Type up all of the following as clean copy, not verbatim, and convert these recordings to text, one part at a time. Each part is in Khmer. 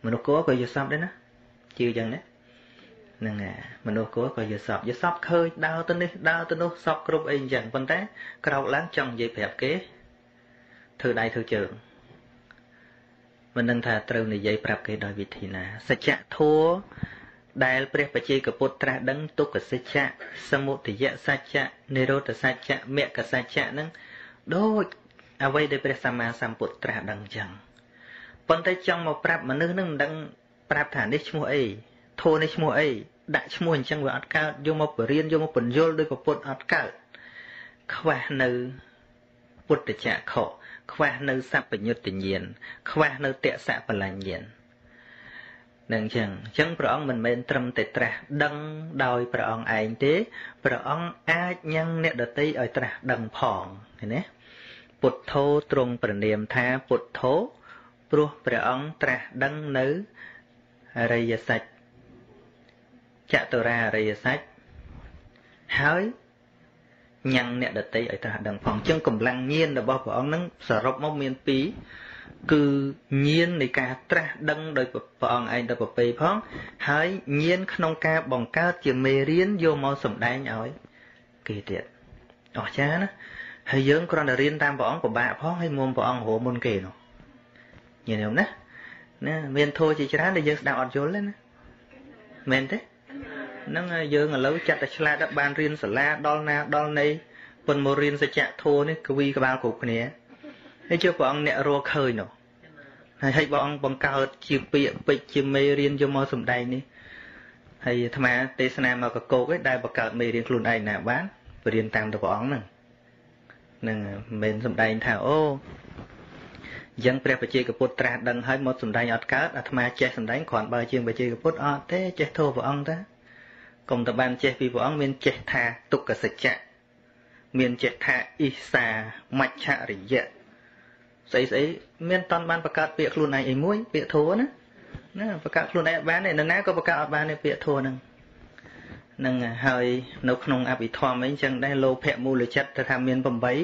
មនុស្សគួរក៏យល់សពដែរណាជឿចឹងណាហ្នឹងមនុស្សគួរក៏យល់សពឃើញដើរទៅនេះដើរទៅនោះសពគ្រប់អីអញ្ចឹងប៉ុន្តែក្រោកឡើងចង់និយាយប្រាប់គេធ្វើដៃធ្វើជើងមិនដឹងថាត្រូវនិយាយប្រាប់គេដោយវិធីណាសច្ចធម៌ដែលព្រះបច្ចេកពុទ្ធត្រាស់ដឹងទុក្ខសច្ចៈសមុទយសច្ចៈនិរោធសច្ចៈមគ្គសច្ចៈហ្នឹងដូចអ្វីដែលព្រះសម្មាសម្ពុទ្ធត្រាស់ដឹងអញ្ចឹងប៉ុន្តែចង់មកប្រាប់មនុស្សនឹងមិនដឹងប្រាប់ថានេះឈ្មោះអីធម៌នេះឈ្មោះអីដាក់ឈ្មោះអញ្ចឹងវាអត់កើតយកមកបរៀនយកមកបញ្យល់ដោយពុទ្ធអត់កើតខ្វះនៅពុទ្ធចក្ខុខ្វះនៅសัพពញុត្តញ្ញាណខ្វះនៅតសៈបលញ្ញាណនឹងអញ្ចឹងព្រះអង្គមិនមែនត្រឹមតែត្រាស់ដឹងដោយព្រះអង្គឯងទេព្រះអង្គអាចញ៉ាំងអ្នកដទៃឲ្យត្រាស់ដឹងផងឃើញទេពុទ្ធោទ្រង់ប្រណិមថាពុទ្ធោព្រោះព្រះអង្គត្រាស់ដឹងនៅអរិយសច្ចចតុរាអរិយសច្ចហើយញ៉ាំងអ្នកដទៃឲ្យត្រាស់ដឹងផងអញ្ចឹងកម្លាំងញាណរបស់ព្រះអង្គនឹងសរុបមកមានពីរគឺញាណនៃការត្រាស់ដឹងដោយព្រះអង្គឯងទៅប្រពៃផងហើយញាណក្នុងការបង្កើតជាមេរៀនយកមកសម្ដែងឲ្យគេទៀតអស្ចារ្យណាហើយយើងគ្រាន់តែរៀនតាមព្រះអង្គពិបាកផងហើយមុំព្រះអង្គរមុនគេនោះញញឹមណាមានធម៌ជាច្រើនដែលយើងស្ដាប់អត់យល់ទេណាមែនទេហ្នឹងយើងឥឡូវចាត់តែឆ្លាតដល់បានរៀនសាលាដល់ណាដល់ណីប៉ុនមករៀនសច្ចធម៌នេះកវីក្បាលគ្រប់គ្នាហើយជឿព្រះអង្គអ្នករកឃើញនោះហើយព្រះអង្គបង្កើតជាពាក្យពេចជាមេរៀនយកមកសម្ដែងនេះហើយអាត្មាទេសនាមកកកោកឯដែលបង្កើតមេរៀនខ្លួនឯងណាបានបរៀនតាមទៅព្រះអង្គហ្នឹងនឹងមិនសម្ដែងថាអូអញ្ចឹងព្រះបច្ចេកពុទ្ធត្រាស់ដឹងហើយមកសម្ដែងអត់កើតអាត្មាចេះសម្ដែងគ្រាន់បើជាងបច្ចេកពុទ្ធអត់ទេចេះធម៌ព្រះអង្គតាកុំតែបានចេះពីព្រះអង្គមានចេះថាទុក្ខសច្ចៈមានចេះថាអ៊ីសាមច្ឆរិយៈស្អីមានតន់បានបង្កើតពាក្យខ្លួនឯងអីមួយពាក្យធម៌ណាបង្កើតខ្លួនឯងអត់បានទេនរណាក៏បង្កើតអត់បានទេពាក្យធម៌ហ្នឹងនឹងហើយនៅក្នុងអភិធម្មអីចឹងដែរលោភៈមូលចិត្តទៅថាមាន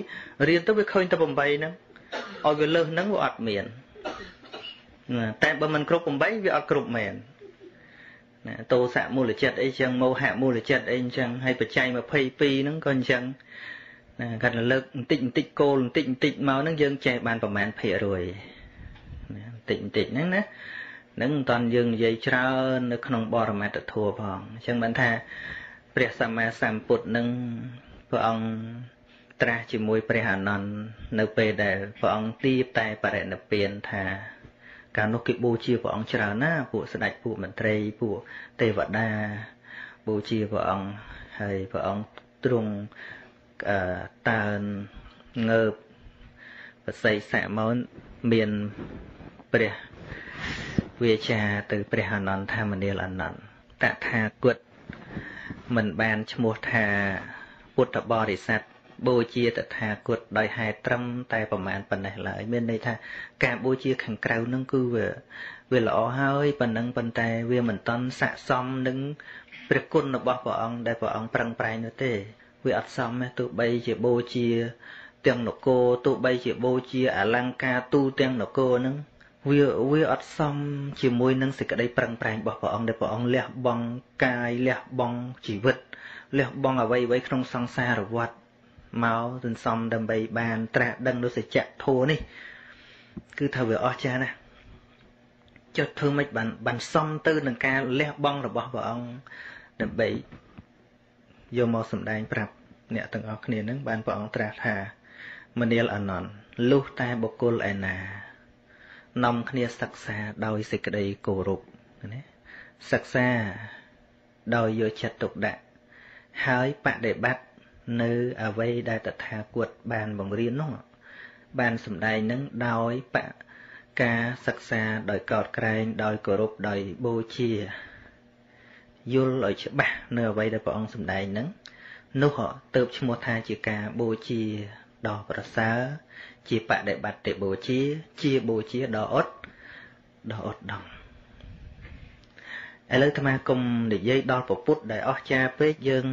8រៀនទៅវាឃើញតែ8ហ្នឹងឲ្យវាលើសហ្នឹងវាអត់មានតែបើមិនគ្រប់8វាអត់គ្រប់មែនណាតោសៈមូលចិត្តអីចឹងមោហៈមូលចិត្តអីចឹងហើយបច្ច័យ22ហ្នឹងក៏អញ្ចឹងណាគាត់លើកបន្តិចគោលបន្តិចមកហ្នឹងយើងចេះបានប្រមាណភាគរយណាបន្តិចហ្នឹងណានឹងមិនតាន់យើងនិយាយច្រើននៅក្នុងបរមត្ថធម៌ផងអញ្ចឹងបានថាព្រះសម្មាសម្ពុទ្ធនឹងព្រះអង្គត្រាស់ជាមួយព្រះអានន្ទនៅពេលដែលព្រះអង្គទាបតែបរិនិព្វានថាកាលនោះគេបូជាព្រះអង្គច្រើនណាពួកស្ដេចពួកមន្ត្រីពួកទេវតាបូជាព្រះអង្គហើយព្រះអង្គទ្រង់តើនងើបបសិស័កមកមានព្រះវាចាទៅព្រះអានន្ទថាមនាលអានន្ទតថាគតមិនបានឈ្មោះថាពុទ្ធបរិស័ទបូជាតថាគតដោយហេតុត្រឹមតែប្រមាណប៉ុណ្ណេះឡើយមានន័យថាការបូជាខាងក្រៅហ្នឹងគឺវាល្អហើយប៉ុណ្ណឹងប៉ុន្តែវាមិនតន់ស័ក្តិសមនឹងព្រះគុណរបស់ព្រះអង្គដែលព្រះអង្គប្រឹងប្រែងនោះទេវាអត់សមទេទោះបីជាបូជាទាំងនគរទោះបីជាបូជាអលង្ការទូទាំងនគរហ្នឹងវាអត់សមជាមួយនឹងសេចក្តីប្រឹងប្រែងរបស់ព្រះអង្គដែលព្រះអង្គលះបង់កាយលះបង់ជីវិតលះបង់អ្វីក្នុងសង្សារវដ្តមកទន្សំដើម្បីបានត្រាស់ដឹងនូវសច្ចធម៌នេះគឺថាវាអស្ចារ្យណាស់ចុះធ្វើម៉េចបានសមទៅនឹងការលះបង់របស់ព្រះអង្គដើម្បីយកមកសម្ដែងប្រាប់អ្នកទាំងអស់គ្នានឹងបានព្រះអង្គត្រាស់ថាមនាលអានន្ទលុះតែបុគ្គលឯណានាំគ្នាសិក្សាដោយសេចក្តីគោរពណាសិក្សាដោយយកចិត្តទុកដាក់ហើយបដិបត្តិនៅអ្វីដែលតថាគតបានបង្រៀននោះបានសម្ដែងនឹងដោយការសិក្សាដោយកោតក្រែងដោយគោរពដោយបូជាយល់ឲ្យច្បាស់នៅអ្វីដែលព្រះអង្គសម្ដែងនឹងនោះទើបឈ្មោះថាជាការបូជាដ៏ប្រសើរជាបដិបត្តិបូជាបូជាដ៏ឧត្តមឥឡូវអាត្មាគុំនិយាយដល់ពុទ្ធដែលអស្ចារ្យពេកយើង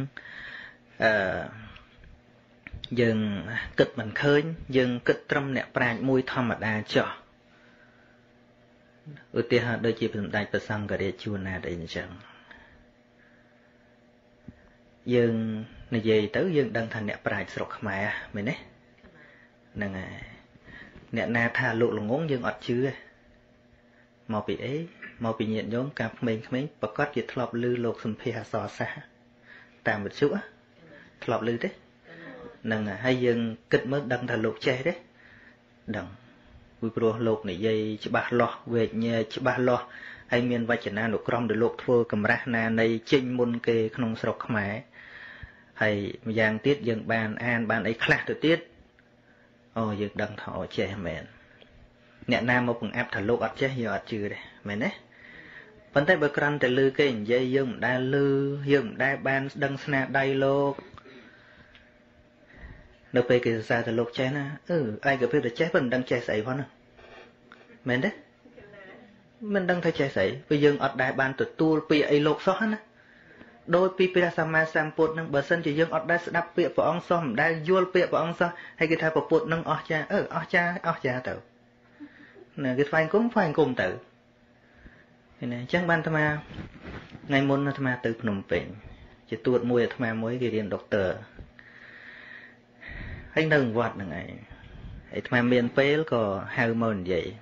គិតមិនឃើញយើងគិតត្រឹមអ្នកប្រាជ្ញមួយធម្មតាចុះ ưu tiên đôi chỉ phần đại phần sang cái để chua na để chẳng dương này gì tới dương đang thành nẹt bài sọc mày mình đấy nè nẹt na tha lụ là ngốn dương ọt chứ màu bị ấy màu bị nhiệt nhóm cặp mình bật cót dịch lọp lư lột sum phe sò xa tạm một chút lọp lư đấy nè hay dương kịch mới đang thành lột che đấy đằng vui pro lột này dây chỉ ba lo về nhà chỉ ba lo hay miền vai chợ na lột crom để lột thua cầm ra na này chinh môn kê không sọc mày hay giang tiết dương bàn an bàn ấy khác từ tiết ô dương đang thọ che mền nè nam một phần áp thả lột ắt che giờ ắt trừ đây mày đấy vấn đề bờ cran để lư cái dây dương đa lư dương đa ban đăng snap đây lột đâu về cái sao thả lột che na ai gặp phải che vẫn đang che sấy phong nè mày đấy mình đang thấy che sấy bây giờ ọt đại ban từ tu pi ai lột xóa nè đôi pi pi ra sama samput nâng bờ sân chỉ dương ọt đại đáp pi vào ông xóm đại dual pi vào ông xóm hay cái thay vào put nâng ọt cha tử nè cái phanh cùng tử thì này chắc ban tham ma ngày môn tham ma từ Phnom Penh chỉ tuột mùi tham ma mới cái điện doctor anh đừng vọt đằng này tham ma miền Pế có hai môn vậy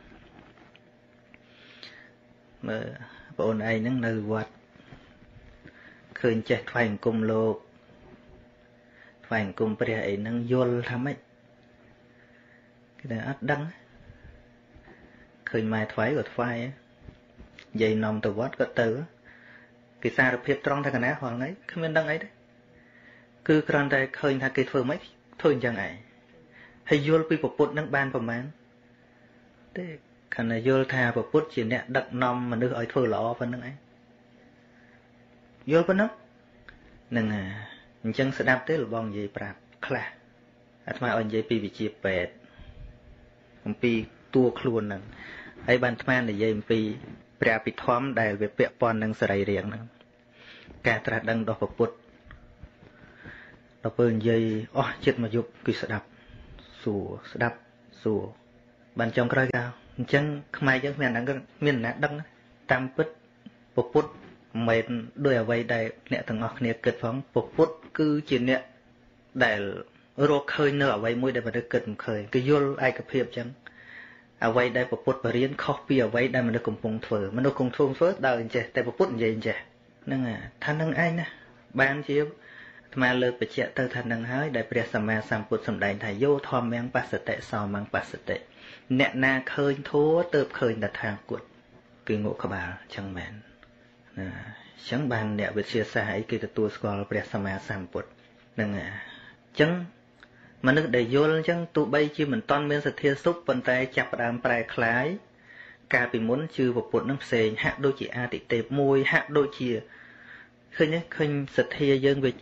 mà bọn ấy nâng nơi vọt khơi chạy phanh cùng lô phanh cùng bây ấy nâng vô tham ấy cái này ắt đăng khơi mai thoái của thoái ấy dây nòng từ vót có từ cái xa được hiệp trong thay cái ná hoàng ấy không biết đăng ấy đấy cứ còn đây khơi thay cái phơi mấy thôi chẳng ấy hay vô bị bộ bột nâng ban của mán thế khả này vô thà bộ bột chỉ nè đặt nòng mà nước ở phơi lọ phần nâng ấy vô phần nó nâng chân sẽ đáp tới là bong gì bạc khla mà ở dây pi bị chia bẹt ông pi tua khuôn nâng ấy ban tham là dây pi bẹt bị thóm đại về bẹt pon nâng sợi riêng nâng cả tra đăng đo bột bột đo bơn dây chết mà dục cứ sẽ đáp sủa ban trong cái cao chân mai chân miền nát đăng tam pít bột bột mệt đôi ở vậy đây nè thằng ngọc nè kịch phóng bột bột cứ chỉ nè để rô khơi nở vậy môi để mà được kịch khơi cái vô ai cập hiệp chẳng ở vậy đây bột bột và riêng copy ở vậy đây mà được cùng phồng phở mà được cùng phồng phở đời trẻ tại bột bột vậy trẻ nâng thanh nâng ai nè ban chiếu mà lợt bị chạy từ thanh nâng hơi để bia sama samput sầm đại thầy vô thom mang pasate sau mang pasate nè na khơi thua tớp khơi đặt hàng cuột kỳ ngộ các bà chẳng mến chẳng bàn nè bị chia xa ấy kia tu school bia sama samput nâng chẳng mà nước đầy vô chẳng tụ bay chi mình toàn miên sệt thiên xúc bàn tay chặt đam prai khái cả bị muốn chư một bột nước xề hạ đôi chỉ a tị tệp môi hạ đôi chia khơi nhé khơi sệt thiên dân về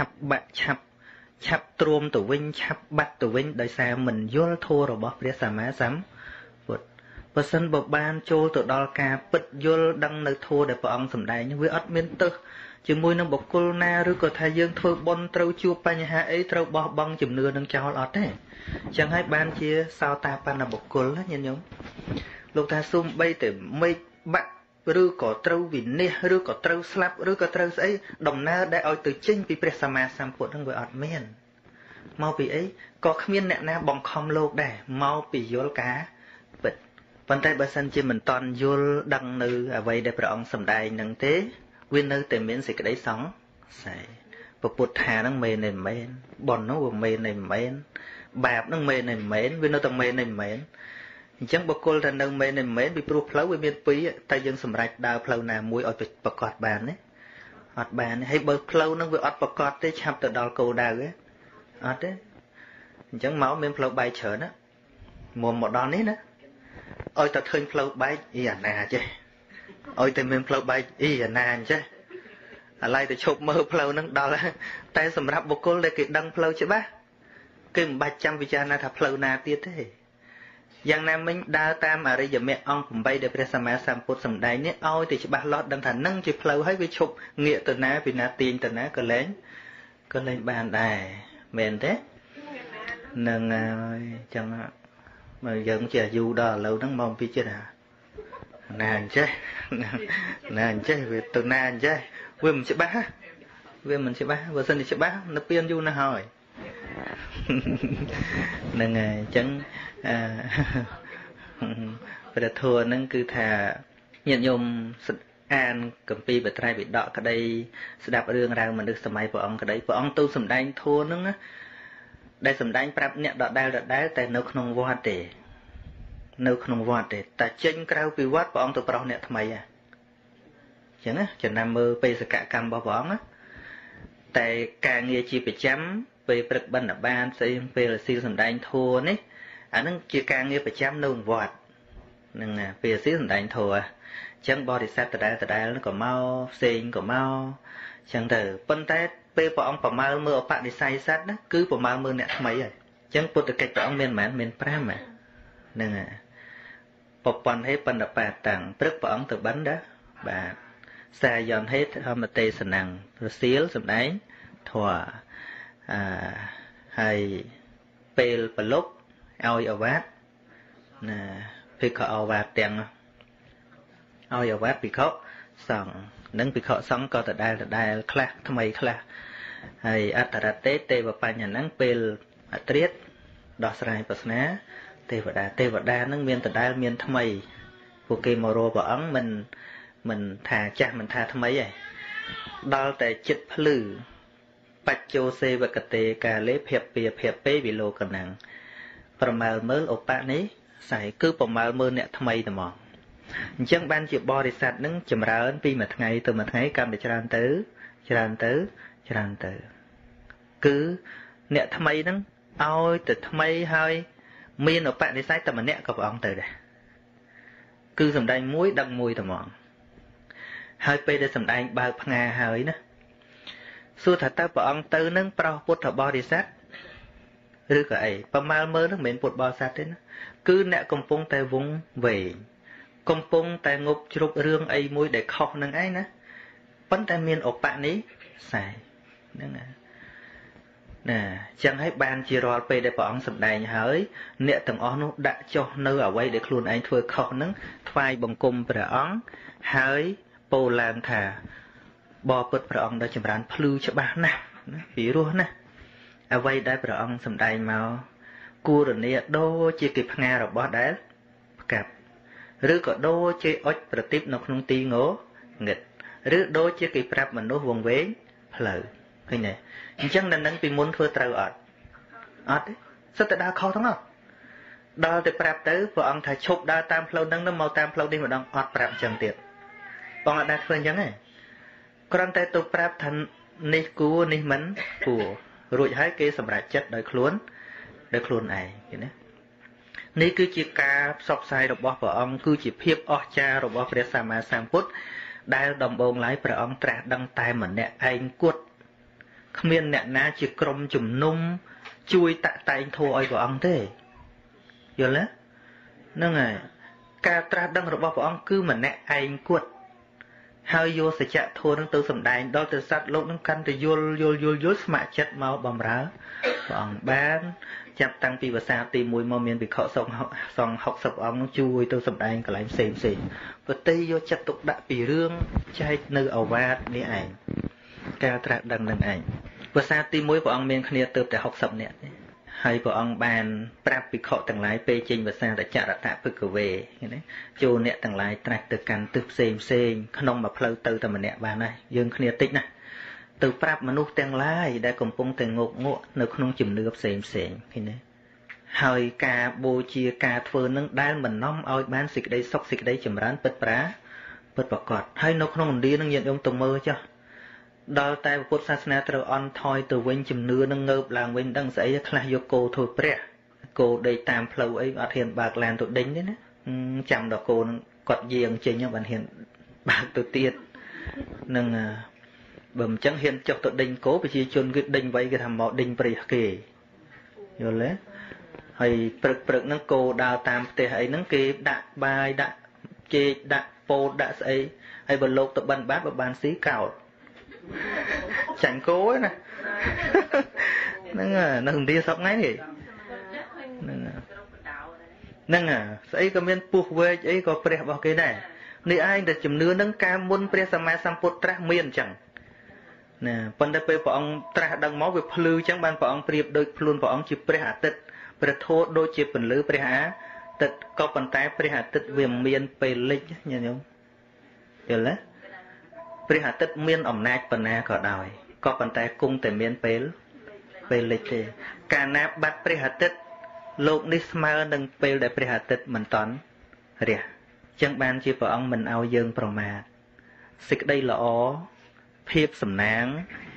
chập trôm tụ vinh chập bạch tụ vinh đời xa mình vô thua rồi bỏ bia sama sắm và sân bậc ban châu tụ đo ca bật vô đăng nơi thua để bọn ông sầm đại nhưng với ớt miên tư chứ môi nâng bọc cô na rồi có thay dương thôi bon trâu chua pa nhà ha ấy trâu bỏ băng chùm nưa nâng cho lọt đấy chẳng hay ban chia sao ta pan là bọc cô lá nhân nhóm lúc ta xung bay từ mây bạc rồi có trâu vì nè rồi có trâu slap rồi có trâu ấy đồng na đã ở từ chinh vì presama sam phụ nâng với ớt miên mau vì ấy có miên nè na bong không lô để mau vì vô cá bật vấn tay bà sân chỉ mình toàn vô đăng nữ ở vậy để bọn ông sầm đại nâng thế nguyên nơi tìm miễn gì cái đấy sống sai và bột hà nó mê này mến bòn nó vừa mê này mến bạp nó mê này mến nguyên nơi tầng mê này mến chẳng bọc cô là nâng mê này mến vì pro pháo với miền phí tay dân sầm rạch đào pháo nào mũi ở bậc cọt bàn ấy ọt bàn hay bậc pháo nó vừa ọt bậc cọt tới chạm từ đào cầu đào ấy ọt đấy chẳng máu miền pháo bay chở nó mùa một đòn ấy nữa ôi ta thương pháo bay ý à nà chứ ôi tên mình phơi bay ý nàn chứ lại từ chụp mơ phơi nó đó là tay sầm rạp bọc cô để kịp đăng phơi chứ bác cái 300 vicha na thà phơi na tiết thế giang nam mình đa tam ở đây giờ mẹ ông cũng bay để presama samput sầm đáy nhé ôi thì chỉ bác lót đăng thà nâng chỉ phơi hết với chụp nghĩa từ ná vì na tiền từ ná cơ lên bàn đài mền thế nâng chẳng mà giờ cũng chỉ du đó lâu nắng mong phía trên à nè chứ nè chứ vì từ nè chứ vì mình sẽ bá vừa sinh thì sẽ bá nó piên du nó hỏi nên chẳng bây giờ thua nó cứ thà nhận nhôm an cầm pi bật trai bị đọ cái đây sẽ đạp đường ra mình được sầm mai vợ ông cái đấy vợ ông tu sầm đánh thua nó đây sầm đánh prap nhẹ đọ đai tại nấu không vót để nấu không vót để ta chân cao pi vót vợ ông tu prao nhẹ tham mày à chẳng á chẳng nằm mơ pe sẽ cả cam bao võ á tại càng nghe chi bị chấm về bật bẩn ở ban xây về là siêu sầm đánh thua đấy anh nó chỉ càng nghe bị chấm nấu vót nên về siêu sầm đánh thua chẳng bò thì sát từ đây nó còn mau xinh còn mau chẳng từ phân tết pe vợ ông còn mau mưa bạn đi say sát đó cứ còn mau mưa nè mấy rồi chẳng bột được cách ông miền pram mà nên bọc quan hết phân đập bạc tặng trước vợ ông từ bắn đó bà xa dọn hết hôm tê sần nằng rồi xíu sầm đấy thua hay pel palok ao ở vát nè pe có ao vát tiền ao ở vát bị khó sòng nâng bị khó sống có từ đây class tham mày class hay tết tê và pa nhà nắng pel triết đỏ sài bớt ná tê và đa nâng miền từ đây miền tham mày của kỳ màu rô và ấn mình thà cha mình thà tham mấy vậy đó tại chích lử bạch châu xe và cà tê cà lép hiệp bê bị lô cần nặng và mà mới ốp bạn ấy xài cứ bỏ mà mơ nè tham mấy tầm mòn chẳng ban chịu bò đi sạch nứng chầm ra ơn vì một ngày cầm để cho ran tứ cứ nè tham mấy nứng ôi từ tham mấy hơi miên ốp bạn đi sạch tầm mà nè có ông từ đây cứ sầm đai muối đăng mùi tầm mòn hơi pe để sầm đai bao nga hơi nè xưa thật ta bỏ ông tư nâng pro bút thọ bò đi sát rư cả ấy pa mal mơ nó mến bút bò sát thế nó cứ nè công pung tay vung về công pung tay ngục chụp rương ấy muối để khóc nâng ấy nè vấn tay miên ốp bạn ấy xài nè chẳng hay ban chia rò pe để bỏ ông sầm đai hơi nè tầng on nó đã cho nơi ở quay để luôn anh thưa khóc nâng phai bằng cung về ống hơi bồ làm thà bò bớt vào ông đã chậm rãi phlưu cho bà nè vì luôn nè à vay đây vào ông sầm đầy màu cua rồi nè đô chia kịp nga rồi bò đá cặp rứ có đô chơi ớt và tiếp nó không ti ngố nghịch rứ đô chia kịp rap mà nó vuông vế phở cái này chẳng nên đánh vì muốn thưa trâu ớt đấy sao tại đa khó thắng không đó thì rap tới vào ông thà chụp đa tam phlâu nâng nó màu tam phlâu đi mà đông ớt rap chẳng tiệt bọn họ đã phương chẳng này con tay tôi prap thành ní cú ní mấn của rồi hai cái sầm rải chất đời khuôn này ní cứ chỉ ca sọc sai độc bò vợ ông cứ chỉ phiếp o cha độc bò về sama samput đại đồng bông lái vợ ông trả đăng tay mà nè anh cuột miền nè ná chỉ crom chùm nung chui tạ tay thô ai của ông thế rồi đấy nâng này ca trả đăng độc bò vợ ông cứ mà nè anh cuột hơi vô sẽ chạm thua nó từ sầm đài đó từ sát lỗ nó căn từ vô mạ chất máu bầm rá còn bán chạm tăng pi và sao tìm mùi mò miền bị khó xong học sập ông nó chui từ sầm đài cả lại xìm và tây vô chặt tục đã bị rương chay nơi ẩu va ní ảnh ca tra đằng ảnh và sao tìm mùi của ông miền khnia từ để học sập nè hay của ông bàn prap bị khó tầng lái pe trình và sao để chạm đặt tạ phực về chu nè tầng lái trạch từ căn từ xem không mà phơi từ tầm nè bàn này dương khnia tích này từ prap mà nuốt tầng lái đã cùng pung tầng ngộ nơi không chìm nước xem khi này hơi ca bô chia ca phơi nâng đai mình nóng oi bán xịt đây sóc xịt đây chìm rán bật bạc cọt hay nó không đi nó nhận ông tùng mơ cho đó tại Phật sát na từ on thoi từ vinh chìm nưa nâng ngợp làng vinh đăng giấy là vô cô thôi pre cô đây tam flow ấy ở hiện bạc làng tụi đính đấy nè chạm đó cô cọt giềng trên nhau bạn hiện bạc tụi tiệt nâng bầm trắng hiện cho tụi đính cố bị chia chôn cái đính vậy cái thằng mọ đính pre kì rồi lấy hay prực nâng cô đào tam tề ấy nâng kì đạ bài đạ chê đạ po đạ ấy hay bờ lộc tụi bàn bát và bàn xí cào chẳng cố ấy nè nó hùng đi sọc ngay thì nâng sẽ có miên buộc về ấy có prep vào cái này នេះឯងតែជំនឿនឹងការមុនព្រះសម្មាសម្ពុទ្ធត្រាស់មានអញ្ចឹងណាប៉ុន្តែពេលព្រះអង្គត្រាស់ដឹងមកវាភ្លឺអញ្ចឹងបានព្រះអង្គប្រៀបដូចខ្លួនព្រះអង្គជាព្រះអាទិត្យព្រះធម៌ដូចជាពន្លឺព្រះអាទិត្យក៏ប៉ុន្តែព្រះអាទិត្យវាមានពេលលិចញាតិញោមយល់ទេព្រះអាទិត្យមានអំណាចប៉ុណ្ណាក៏ដោយក៏ប៉ុន្តែគង់តែមានពេលលិចទេកាលណាបាត់ព្រះអាទិត្យលោកនេះស្មើនឹងពេលដែលព្រះអាទិត្យមិនតន់រះចឹងបានជាព្រះអង្គមិនឲ្យយើងប្រមាទសេចក្តីល្អភាពសំណាង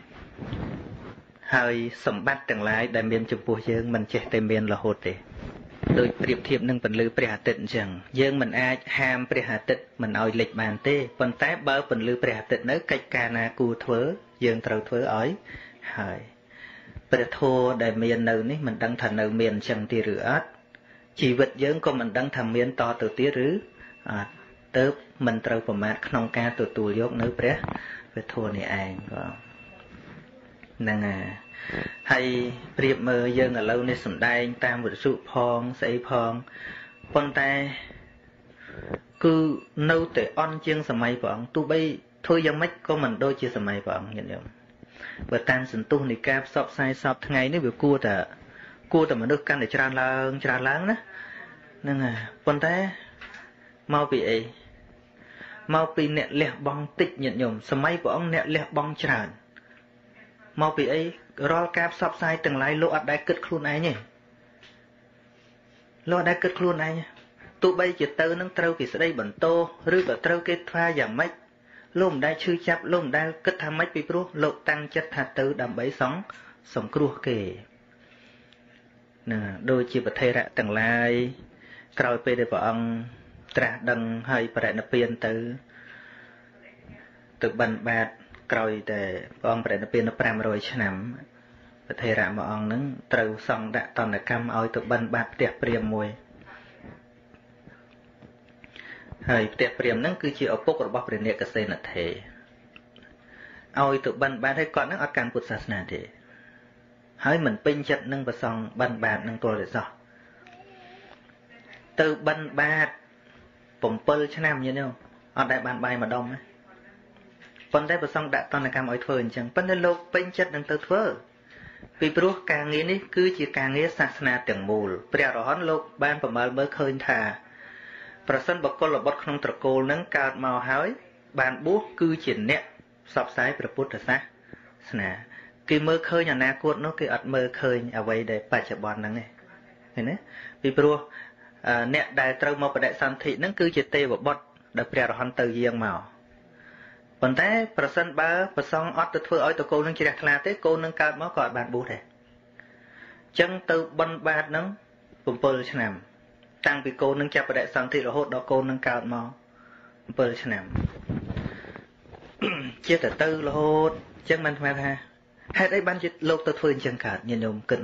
ហើយសម្បត្តិទាំងឡាយដែលមានចំពោះយើងមិនចេះតែមានរហូតទេដោយប្រៀបធៀបនឹងពន្លឺព្រះអាទិត្យអញ្ចឹងយើងមិនអាចហាមព្រះអាទិត្យមិនឲ្យលិចបានទេប៉ុន្តែបើពន្លឺព្រះអាទិត្យនៅកិច្ចការណាគួរធ្វើយើងត្រូវធ្វើឲ្យហើយព្រះធម៌ដែលមាននៅនេះមិនដឹងថានៅមានអញ្ចឹងទេឬអត់ជីវិតយើងក៏មិនដឹងថាមានតទៅទៀតឬអត់ទៅមិនត្រូវប្រមាទក្នុងការទទួលយកនៅព្រះធម៌នេះឯងបងហ្នឹងហើយប្រៀបមើលយើងឥឡូវនេះសំដែងតាមវិទ្យុផងស្អីផងប៉ុន្តែគឺនៅតែអន់ជាងសម័យព្រះអង្គទោះបីធ្វើយ៉ាងម៉េចក៏មិនដូចជាសម័យព្រះអង្គញាតិញោមបើតាមសន្ទុះនៃការផ្សព្វផ្សាយសពថ្ងៃនេះវាគួរតែមនុស្សកាន់តែច្រើនឡើងណាហ្នឹងហើយប៉ុន្តែមកពីអីមកពីអ្នកលះបង់តិចញាតិញោមសម័យព្រះអង្គអ្នកលះបង់ច្រើនមកពីអីរាល់ការផ្សព្វផ្សាយទាំងឡាយលោកអត់ដែលគិតខ្លួនឯងទេលោកអត់ដែលគិតខ្លួនឯងទោះបីជាទៅនឹងត្រូវគេស្ដីបន្ទោឬក៏ត្រូវគេថ្វាយយ៉ាងម៉េចលោកមិនដែលឈឺចាប់លោកមិនដែលគិតថាម៉េចពីព្រោះលោកតាំងចិត្តថាទៅដើម្បីសង្គ្រោះគេណាដូចជាប្រធេរៈទាំងឡាយក្រោយពេលដែលព្រះអង្គត្រាស់ដឹងហើយបរិនិព្វានទៅបិណ្ឌបាតក្រោយតែព្រះអង្គបរិនិព្វាននៅ500ឆ្នាំប្រធេរៈមួយអង្គហ្នឹងត្រូវសង់ដាក់តន្តកម្មឲ្យទៅបិណ្ឌបាតផ្ទះព្រាហ្មណ៍មួយហើយផ្ទះព្រាហ្មណ៍ហ្នឹងគឺជាឪពុករបស់ព្រះនាគសេនថេរឲ្យទៅបិណ្ឌបាតឲ្យគាត់ហ្នឹងអត់កាន់ពុទ្ធសាសនាទេហើយមិនពេញចិត្តនឹងប្រសង់បិណ្ឌបាតនឹងទល់តែសោះទៅបិណ្ឌបាត7ឆ្នាំយល់ទេអត់ដែលបានបាយម្ដុំទេប៉ុន្តែប្រសង់ដាក់តន្តកម្មឲ្យធ្វើអញ្ចឹងប៉ុន្តែលោកពេញចិត្តនឹងទៅធ្វើពីព្រោះការងារនេះគឺជាការងារសាសនាទាំងមូលព្រះអរហន្តលោកបានប្រមើលមើលឃើញថាប្រសិនបកុលបុត្រក្នុងត្រកូលនឹងកើតមកហើយបានបួសគឺជាអ្នកផ្សព្វផ្សាយព្រះពុទ្ធសាសនាគេមើលឃើញអនាគតនោះគេអត់មើលឃើញអ្វីដែលបច្ចុប្បន្នហ្នឹងទេឃើញទេពីព្រោះអ្នកដែលត្រូវមកបដិសន្ធិហ្នឹងគឺជាទេវបុត្រដែលព្រះអរហន្តទៅយាងមកប៉ុន្តែប្រសិនបើប្រសង់អត់ទៅធ្វើឲ្យតកូលនឹងជ្រះថ្លាទេកូននឹងកើតមកក៏អត់បានបួសដែរអញ្ចឹងទៅបិណ្ឌបាតហ្នឹង7ឆ្នាំតាំងពីកូននឹងចាប់បដិសន្ធិរហូតដល់កូននឹងកើតមក7ឆ្នាំជាទៅរហូតអញ្ចឹងមិនស្មានថាហេតុអីបានជាលោកទៅធ្វើអញ្ចឹងកើតញាតិញោមគិត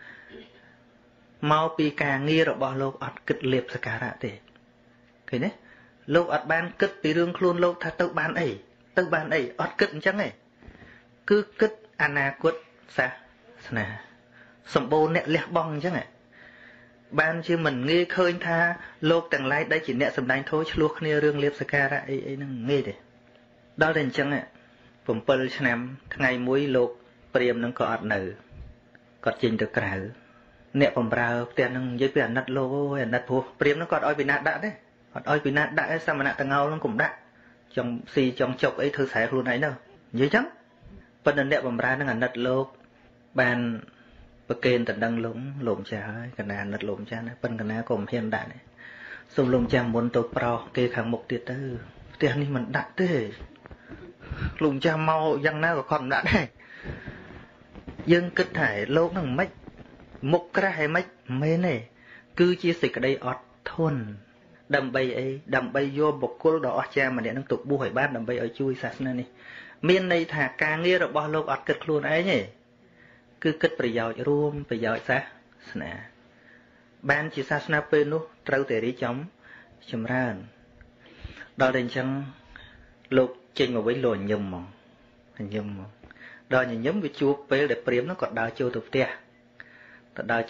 មកពីការងាររបស់លោកអត់គិតលៀបសក្ការៈទេឃើញទេលោកអត់បានគិតពីរឿងខ្លួនលោកថាទៅបានអីអត់គិតអញ្ចឹងទេគឺគិតអនាគតសាសនាសម្បូរអ្នកលះបង់អញ្ចឹងបានជាមិនងាយឃើញថាលោកទាំងឡាយដែលជាអ្នកសម្ដែងធម៌ឆ្លោះគ្នារឿងលៀបសក្ការៈអីហ្នឹងងាយទេដល់តែអញ្ចឹង7ឆ្នាំថ្ងៃមួយលោកព្រាហ្មណ៍នឹងក៏អត់នៅគាត់ចេញទៅក្រៅអ្នកបំរើផ្ទះនឹងនិយាយពីអាណិតលោកអូយអាណិតព្រោះព្រាហ្មណ៍នឹងគាត់ឲ្យពីណាដាក់ទេអត់ឲ្យពីណាដាក់ឯសមណៈតងោលនឹងកុំដាក់ចង់ស៊ីចង់ចុកអីធ្វើស្រែខ្លួនឯងទៅនិយាយចឹងប៉ុន្តែអ្នកបំរើនឹងអាណិតលោកបានប្រកេនតដឹងលោកម្ចាស់ហើយកណាអាណិតលោកម្ចាស់ណាប៉ុន្តែកណាក៏មិនហ៊ានដាក់ដែរសូមលោកម្ចាស់មុនទៅប្រោសគេខាងមុខទៀតទៅផ្ទះនេះមិនដាក់ទេលោកម្ចាស់មកយ៉ាងណាក៏គាត់មិនដាក់ដែរយើងគិតថាលោកនឹងមិនមុខក្រាស់ហើយមិនមែនទេគឺជាសេចក្តីអត់ធន់ដើម្បីអីដើម្បីយកបុគ្គលដ៏អស្ចារ្យម្នាក់នឹងទៅបួសឲ្យបានដើម្បីឲ្យជួយសាសនានេះមានន័យថាការងាររបស់លោកអត់គិតខ្លួនឯងទេគឺគិតប្រយោជន៍រួមប្រយោជន៍សាសនាបានជាសាសនាពេលនោះត្រូវតែរីកចម្រើនដល់តែអញ្ចឹងលោកចេញមកវិញលោកញឹមហ្មងដល់ញញឹមវាជួបពេលដែលព្រាហ្មណ៍នោះក៏ដើរចូលទៅផ្ទះព្រា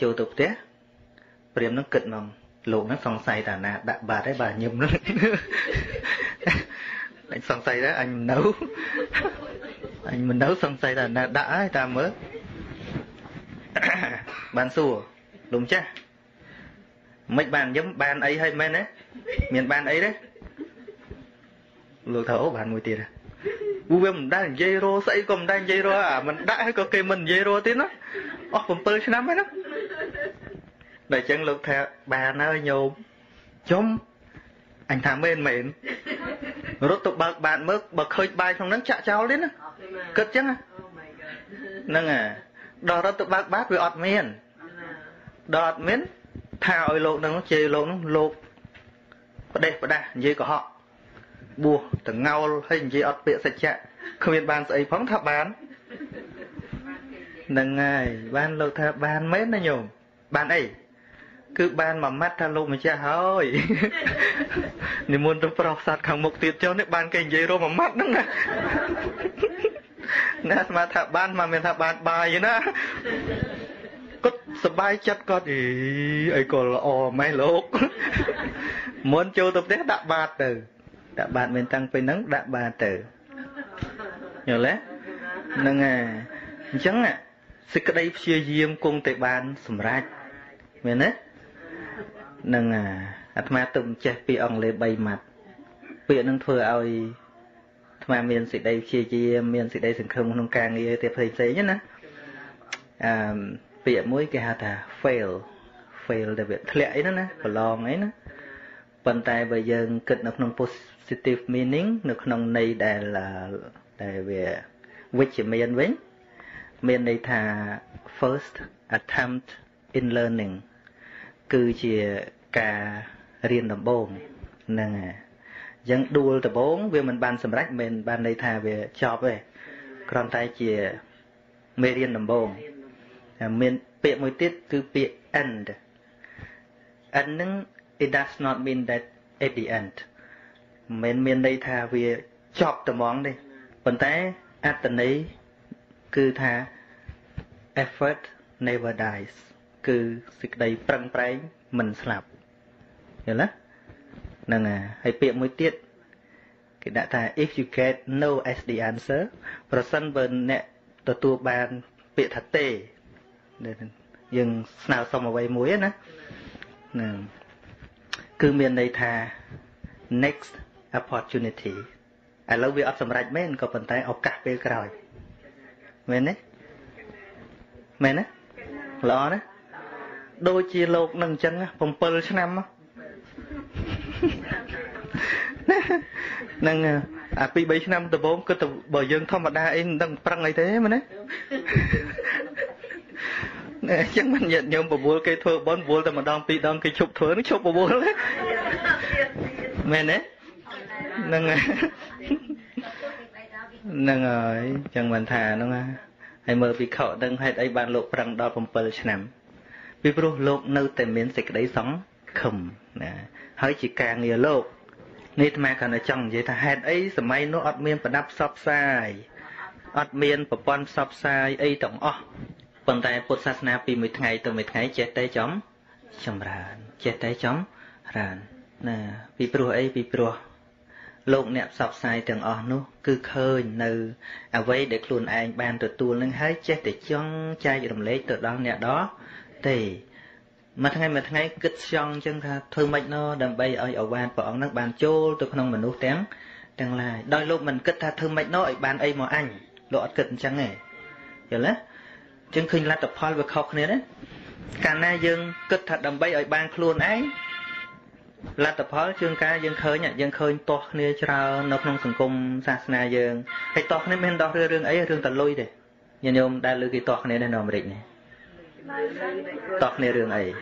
ហ្មណ៍នោះគិតមកលោកហ្នឹងសង្ស័យតាណាដាក់បាតហើយបាទញឹមនោះ anh song say đó anh nấu anh mình nấu song say là đã ta mới bàn xùa đúng chứ mấy bàn giống bàn ấy hay men đấy miền bàn ấy đấy lừa thở bàn mùi tiền à u mình đang dây rô xây còn đang dây rô à mình đã hay có cây mình dây rô tiếng đó còn tơi năm ấy đó để chân lục theo bà ơi nhôm chôm anh thả mên mền rốt tục bạn mới bật khơi bài trong nắng chạ cháu đến á cất chứ á nâng à đò rốt tục bát với ọt miên đọt miến thao ơi lộn nó chê lộn nó lộn và đây dây của họ bùa từng ngao hay dây ọt bịa sạch chạ không biết bàn sợi phóng thập bán nâng ngày ban lô thập bàn mấy nó nhồm bàn ấy cứ ban mà mắt tha lô mà cha thôi nếu muốn tôi prọc sạt khẳng một tiết cho nên ban cái dây rô mà mắt nó nè nè mà thập bàn mà mình thập bàn bài vậy đó có sờ bay chất có thì ấy còn là mấy lốp muốn chơi tập tết đạp ba từ đạp bạn mình tăng phải nắng đạp ba từ nhớ lẽ nâng à chẳng à sự cái đây chia diêm cung tại bàn sầm rách mình đấy nâng à mà tụm che pi ông lấy bay mặt pi nâng phơi ơi mà miền sự đây chia diêm miền sự đây sừng không nông càng nghe tiệp thầy giấy nhá nè việc mũi cái hạt à fail để việc lẽ đó nè và lòng ấy nè vận tài bây giờ kịch nó không positive meaning nó không này đây là để về which miền vĩnh miền đây thà first attempt in learning cứ chỉ cả riêng đầm bồn nè dân đua tập 4 vì mình ban sầm rách mình ban đây thà về job về còn tay chỉ mê riêng đầm bồn miền bịa một tiết cứ bịa end nâng it does not mean that at the end miền đây thà về chọc tầm món đi còn té at the này cứ thà effort never dies cứ sự đây prang prang mình slap hiểu lắm nâng à hay bịa một tiết cái đã thà if you get no as the answer person bên nè tua bàn bịa thật tệ dừng nào xong mà quay muối á nè cứ miền đây thà next opportunity I love you up some right men có phần tay ốc cắt về rồi men á lo đó đôi chia lột nâng chân á phòng pơ năm á nâng pi 7 năm từ 4 cứ từ bờ dân thông mà đa in đang prăng này thế mà đấy nè chẳng mình nhận nhôm bờ bùa cây thưa bón bùaแต่mà đong pi đong cây chụp thưa nó chụp bờ bùa đấy mẹ đấy nâng rồi chẳng mình thà nó nghe hay mơ bị khọ đừng hay ấy bàn lộ prăng đo phòng pơ năm vì pro lộ nơi tìm miếng sạch đấy sống khum nè hơi chỉ càng nhiều lộนี่ทำไมกันจังยิ่งถ้าเหตุไอ้สมัยโน้ตเมียนประดับซับไซอัดเมียนประปอนซับไซไอ้ต้องอ๋อปัจจัยพุทธศาสนาปีมือไงตัวมือไงเจตได้จ้อมชำระเจตได้จ้อมรานน่ะปีปลัวไอ้ปีปลัวโลกเนี่ยซับไซถึงอ๋อนู้คือเคยในเอาไว้เด็กลุ่นเองบานตัวตัวนึงให้เจตได้จ้องใจอยู่ตรงเล็กตัวดังเนี่ยđó thì mà thằng ngày kịch xong chân tha thôi mày nó đầm bay ở bàn bỏ nó bàn chô tôi không mình nuốt tiếng chẳng là đôi lúc mình kịch tha thôi mày nó ở bàn ấy mà anh lộ kịch chẳng này hiểu lắm chân khinh là tập phơi và khóc này đấy cả na dương kịch thật đầm bay ở bàn luôn ấy là tập phơi chương ca dương khơi nhỉ dương khơi to này cho nó không thành công sa na dương hay to này men đo rương ấy rương tận lui đi nhìn nhôm đã lưỡi cái to này nên nó mà định này tọt này rương ấy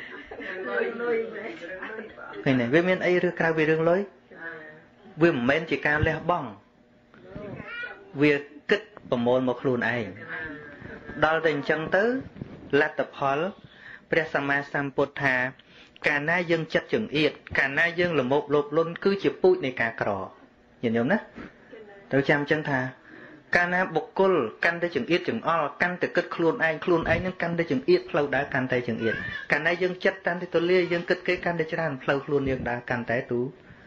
cái này với miền ấy rương cao về rương lối với men chỉ cao leo bong việc kích bầm môn một luôn ấy đó tình chân tứ là tập hỏi Presama Samputtha cả na dân chất chừng yết cả na dân là một lột luôn cứ chịu bụi này cả cỏ nhìn nhớ nè tôi chăm chân thà cả na bộc côn căn tới chừng yết chừng o căn từ cất khuôn anh nhưng căn tới chừng yết lâu đã căn tới chừng yết cả na dân chất tan tới tôi lia dân cất cái căn tới chừng phlâu luôn nhưng đã căn tới tú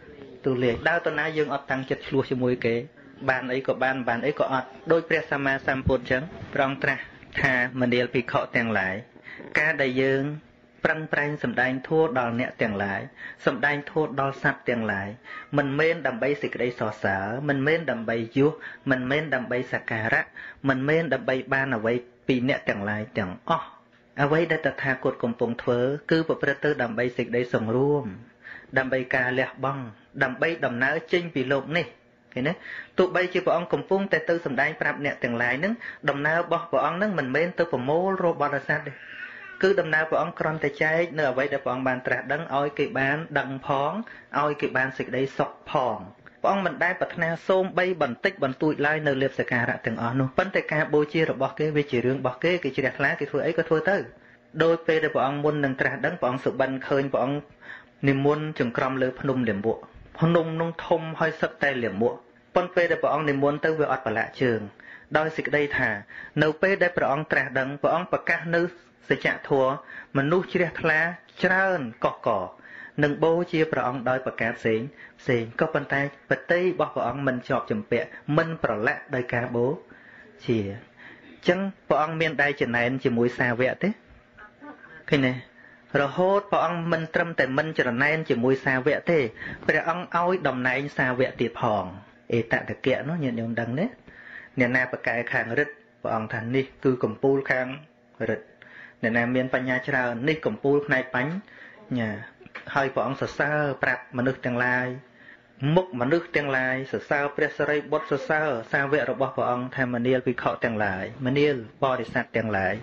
tu lệ đau tao ná dương ọt tăng chất lúa cho môi kế bàn ấy có bàn ấy có ọt đôi pre sama samput chấn prong tra tha mình đi bị khọ tiền lại ca đại dương prăng prang sầm đai thua đòn nẹt tiền lại sầm đai thua đòn sạt tiền lại mình men đầm bay xịt đây sò sả mình men đầm bay vua mình men đầm bay sạc cà rá mình men đầm bay ban ở vậy bị nẹt tiền lại tiền ở vậy đã tập thà cột cùng phong thở cứ bộประตูđầm bay xịt đây sòngរួមđầm bay cà lẹt băng đầm bay đầm ná chênh bị lộn nè cái nè tụ bay chỉ bộ ông cùng phong tại tư sầm đai prap nẹt tiền lại nứng đầm ná bỏ bộ ông nứng mình men tư bộ mô robot sạt đi cứ đầm nào bọn con tay trái nửa vậy để bọn bạn trả đắng oi cái bán đằng phóng oi cái bán xịt đây sọc phòn bọn mình đai bật na xôm bay bẩn tích bẩn tụi lai nở liệp sạc cả từng ở luôn vấn đề cả bôi chia rồi bỏ cái về chỉ riêng bỏ cái chỉ đặt lá cái thua ấy có thua tới đôi pe để bọn muốn nâng trả đắng bọn sự bẩn khơi bọn niềm muốn chừng crom lưỡi phun liềm bộ phun nung thông hơi sấp tay liềm bộ bọn pe để bọn niềm muốn tới về ọt lạ trường đôi xịt đây thả nấu pe để bọn trả đắng bọn bạc cá nữ sẽ chạm thua mình nuôi chia lá trơn cỏ nâng bố chia bọn đôi bạc cá xén có bàn tay bật tay bỏ bọn mình chọp chầm bẹ mình bỏ lạ đôi cá bố chia chân bọn miền đây trên này chỉ mũi xa vẹt thế cái này rồi hốt bọn mình trâm tại mình trên này chỉ mũi xa vẹt thế bây giờ ông oi đồng này xa vẹt tiệp hòn tạ thực kiện nó nhận nhung đằng đấy nhà na bạc cá khang rít bọn thành đi cứ cầm pul khang rít nè nam miền Panya chả ní cầm pul này bánh nhà hơi bọn sờ sơ prap mà nước tương lai múc mà nước tương lai sờ sơ presseray bớt sờ sơ sao vậy rồi bỏ bọn tham maniel bị khọ tương lai maniel body sát tương lai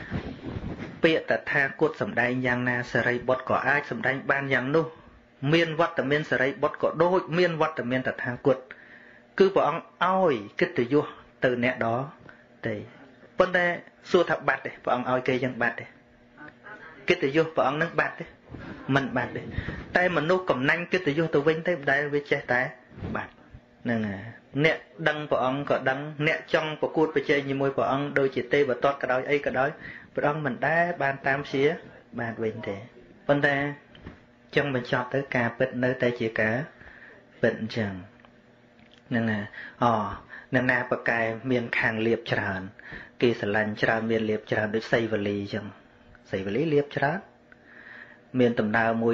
bịa tật tha cốt sầm đai giang na seray bớt có ai sầm đai ban giang nu miền vắt tầm miền seray bớt có đôi miền vắt tầm miền tật tha cốt cứ bọn oi kết từ vua từ nẹt đó thì vấn đề xua thập bát đấy, bọn oi cây dân bát đấy, cái từ vô bọn nước bát đấy, mình bát đấy, tay mình nuốt cầm nanh cái từ vô từ vinh tới đây với che tay bát, nên là nẹt đăng bọn có đăng nẹt trong của cút với chơi như môi bọn đôi chỉ tê và toát cả đói ấy cả đói, bọn mình đá ban tam xía bàn vinh thế, vấn đề trong mình chọn tới cả bệnh nơi tay chỉ cả bệnh chẳng, nên là nên là bậc cài miền khang liệp tràn kỳ sờ lạnh tràn miền liệp tràn được xây vật lý chẳng xây vật lý liệp tràn miền tầm đào mùi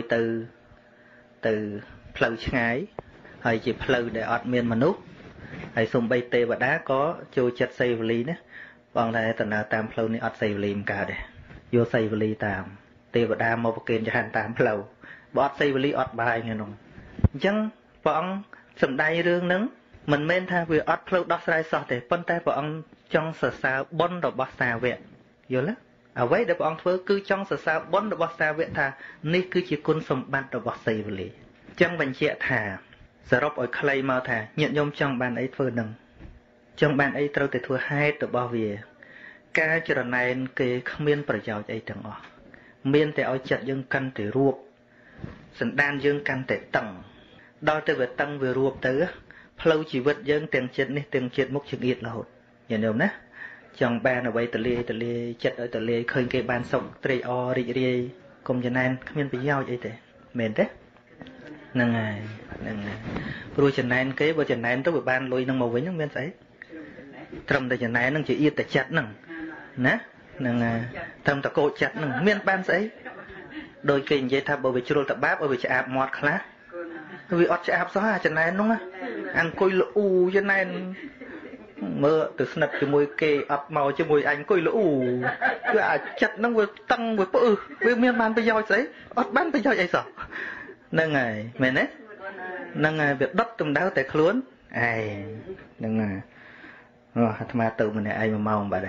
từ phơi ngay hay chỉ phơi để ọt miền mà nút hay xung bay tê và đá có trôi chặt xây vật lý nữa bằng này tầm nào tam phơi này ọt xây vật lý cả đây vô xây vật lý tam tê và đá một kiện cho hàng tam phơi bọt xây vật lý ọt bài nghe nông chẳng bọn sầm đai rương nứng mình men tha về ọt phơi đót sai sọt để phân tay bọn trong sờ sao bón đồ bát xa vẹn, hiểu lắm. ở vậy để bọn phơi cứ trong sờ sao bón đồ bát xa vẹn thà, ní cứ chỉ côn sầm ban đồ bát xây về lì. trong bàn chè thà, giờ rộp ở clay màu thà, nhận nhôm trong bàn ấy phơi nâng, trong bàn ấy trâu từ thua hai từ bao về, cá cho lần này cái miên bờ giàu ấy từng ở, miên thì ở chợ dương căn thì ruột, sẵn đan dương căn thì tầng, đo từ về tầng về ruột tới, phơi chỉ vật dương tiền chết ní tiền chết mốc chừng ít là hột. Nhìn được nè, chồng ban ở vậy tờ lia chất ở tờ lia khơi cái ban sông tây o ri cùng cho nên không nên bị giao vậy thế, mền thế, nâng ngày, rồi cho nên cái bữa cho nên tới ban lôi nâng màu với những bên ấy, trầm tại cho nên nâng chỉ yên tại chặt nâng, nè, nâng trầm tại cô chặt nâng miền ban ấy, đôi khi vậy thà bởi vì chưa tập báp bởi vì chả mọt khá, vì ọt chả xóa cho nên đúng không, ăn côi lụ cho nên mơ từ sập cho môi kê ập màu cho môi anh coi lũ cứ chặt nó vừa tăng vừa bự với miên man bây giờ đấy ớt bán bây giờ vậy sao nâng ngày mày đấy nâng ngày việc đất tùng đáo tại khluốn ai nâng ngày rồi tham gia tự mình này ai mà mau bà đây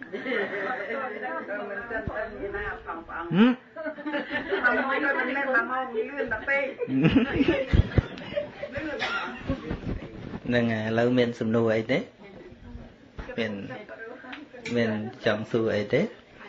nâng ngày lâu miên sầm nô ấy đấy mình chọn xu ấy thế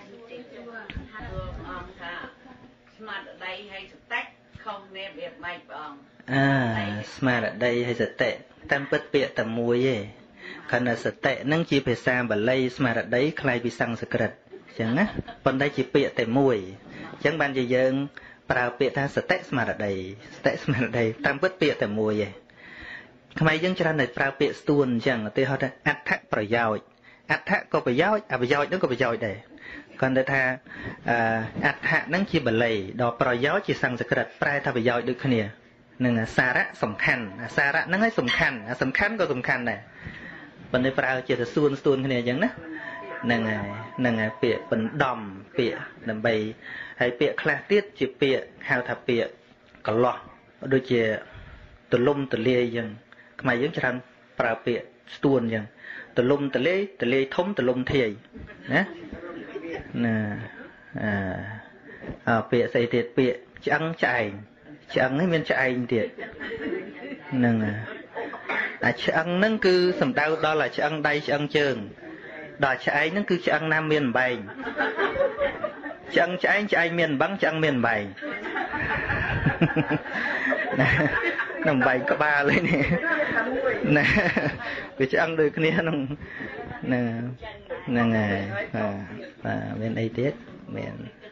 smart ở đây hay giật tệ tam bất bịa tầm muối ấy còn là giật tệ nâng chỉ phải sang và lây smart ở đấy khai bị sang sực rật chẳng á phần đây chỉ bịa tệ muối chẳng ban gì dân ប្រើពាក្យថាសតិស្មារតីតាមពិតពាក្យតែមួយឯងខ្មែរយើងច្រើនតែប្រើពាក្យស្ទួនអញ្ចឹងឧទាហរណ៍ថាអត្ថប្រយោជន៍អត្ថក៏ប្រយោជន៍អប្រយោជន៍ហ្នឹងក៏ប្រយោជន៍ដែរគាត់ទៅថាអត្ថហ្នឹងជាបាលីដល់ប្រយោជន៍ជាសំស្ក្រឹតប្រែថាប្រយោជន៍ដូចគ្នានឹងសារៈសំខាន់សារៈហ្នឹងឯងសំខាន់សំខាន់ក៏សំខាន់ដែរប៉ុន្តែប្រើជាទៅស្ទួនគ្នាអញ្ចឹងណាហ្នឹងហើយពាក្យបណ្ដំពាក្យដើម្បីហើយពាក្យខ្លះទៀតជាពាក្យហៅថាពាក្យកន្លោះដូចជាទលំទលាយអញ្ចឹងខ្មែរយើងច្រើនប្រើពាក្យស្ទួនអញ្ចឹងទលំទលាយធំទលំធាយណាពាក្យស្អីទៀតពាក្យឆ្អឹងឆ្អែងនេះមានឆ្អែងទៀតហ្នឹងអាឆ្អឹងហ្នឹងគឺសំដៅដល់អាឆ្អឹងដៃឆ្អឹងជើងដល់ឆ្អែងហ្នឹងគឺឆ្អឹងណាមានអំបែងឆ្អឹងឆ្អែងមានអំបឹងឆ្អឹងមានអំបែងណាអំបែងក្បាលឯនេះណាវាឆ្អឹងដូចគ្នាហ្នឹងហ្នឹងហើយបាទមានអីទៀតមាន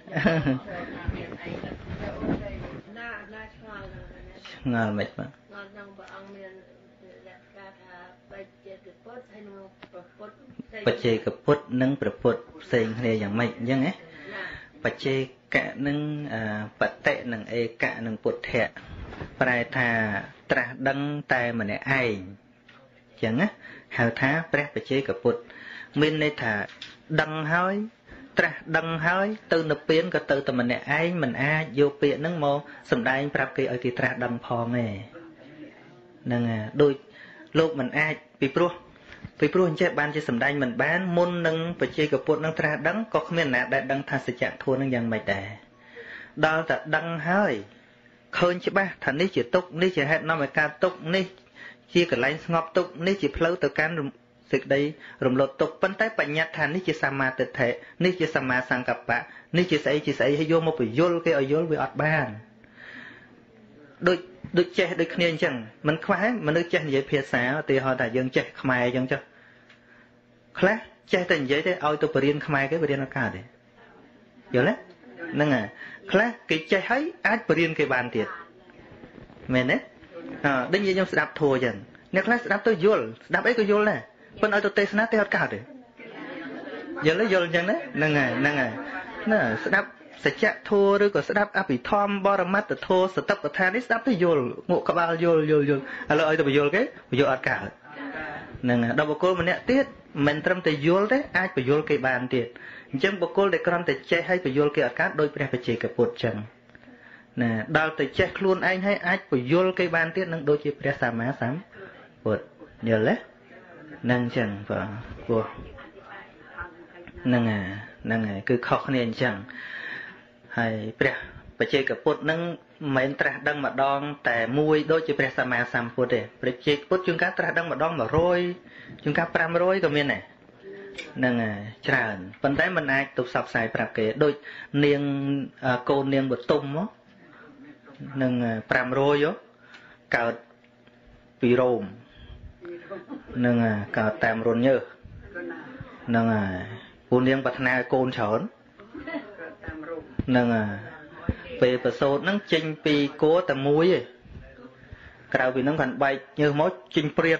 ឆ្ងល់មិនបាទក្នុងព្រះអង្គមានលក្ខណៈថាបច្ចេកពុទ្ធហើយនឹងព្រះពុទ្ធបច្ចេកពុទ្ធនិងព្រះពុទ្ធផ្សេងគ្នាយ៉ាងម៉េចអញ្ចឹងណាបច្ចេកៈនិងបតិនិងឯកៈនិងពុទ្ធៈប្រែថាត្រាស់ដឹងតែម្នាក់ឯងអញ្ចឹងណាហៅថាព្រះបច្ចេកពុទ្ធមានន័យថាដឹងហើយត្រាស់ដឹងហើយទៅនិព្វានក៏ទៅតែម្នាក់ឯងមិនអាចយកពាក្យហ្នឹងមកសម្ដែងប្រាប់គេឲ្យគេត្រាស់ដឹងផងទេហ្នឹងដូចលោកមិនអាចពីព្រោះអញ្ចេះបានជាសម្ដែងមិនបានមុននឹងបច្ចេកពុទ្ធនឹងត្រាស់ដឹងក៏គ្មានអ្នកដែលដឹងថាសច្ចធម៌នឹងយ៉ាងម៉េចដែរដល់តែដឹងហើយឃើញច្បាស់ថានេះជាទុក្ខនេះជាហេតុនាំឲ្យកើតទុក្ខនេះជាកន្លែងស្ងប់ទុក្ខនេះជាផ្លូវទៅកាន់សេចក្តីរំលត់ទុក្ខប៉ុន្តែបញ្ញត្តិថានេះជាសមាទិដ្ឋិនេះជាសមាសង្កប្បៈនេះជាស្អីហើយយកមកបញ្យល់គេឲ្យយល់វាអត់បានដូចចេះដូចគ្នាអញ្ចឹងមិនខ្វះមនុស្សចេះនិយាយភាសាឧទាហរណ៍ថាយើងចេះខ្មែរអញ្ចឹងចុះខ្លះចេះតែនិយាយទេឲ្យទៅបរៀនខ្មែរគេបរៀនអត់កើតទេយល់ទេហ្នឹងហើយខ្លះគេចេះហើយអាចបរៀនគេបានទៀតមែនទេដូចខ្ញុំស្ដាប់ធัวអញ្ចឹងអ្នកខ្លះស្ដាប់ទៅយល់ស្ដាប់អីក៏យល់ដែរប៉ុន្តែឲ្យទៅទេសនាទេអត់កើតទេយល់អញ្ចឹងណាហ្នឹងហើយណាស្ដាប់សច្ចធម៌ឬក៏ស្ដាប់អភិធម្មបរមត្តធម៌សតិប្បដ្ឋាននេះស្ដាប់ទៅយល់ងក់ក្បាលយល់ឥឡូវឲ្យទៅបញ្យល់គេបញ្យល់អត់កើតហ្នឹងហើយដល់បុគ្គលម្នាក់ទៀតមិនត្រឹមតែយល់ទេអាចបញ្យល់គេបានទៀតអញ្ចឹងបុគ្គលដែលគ្រាន់តែចេះឲ្យបញ្យល់គេអត់កើតដោយព្រះបច្ចេកពុទ្ធអញ្ចឹងណាដល់ទៅចេះខ្លួនឯងហើយអាចបញ្យល់គេបានទៀតនឹងដូចជាព្រះសម្មាសម្ពុទ្ធយល់ទេហ្នឹងអញ្ចឹងបាទព្រោះហ្នឹងហើយគឺខុសគ្នាអញ្ចឹងហើយព្រះបច្ចេកពុទ្ធនឹងមិនមែនត្រាស់ដឹងម្ដងតែមួយដូចជាព្រះសម្មាសម្ពុទ្ធទេព្រះបច្ចេកពុទ្ធជួនកាលត្រាស់ដឹងម្ដង100ជួនកាល500ក៏មានដែរហ្នឹងហើយច្រើនប៉ុន្តែមិនអាចទៅផ្សព្វផ្សាយប្រាប់គេដូចនាងកូននាងបទុមនឹង500កើតពីរោមហ្នឹងហើយកើតតាមរុនញើសហ្នឹងហើយពូនាងប្រាថ្នាឲ្យកូនច្រើនហ្នឹងហើយពេលប្រសូតហ្នឹងចេញពីគួរតែមួយឯងក្រៅពីហ្នឹងគាត់បែកញើសមកចេញព្រាត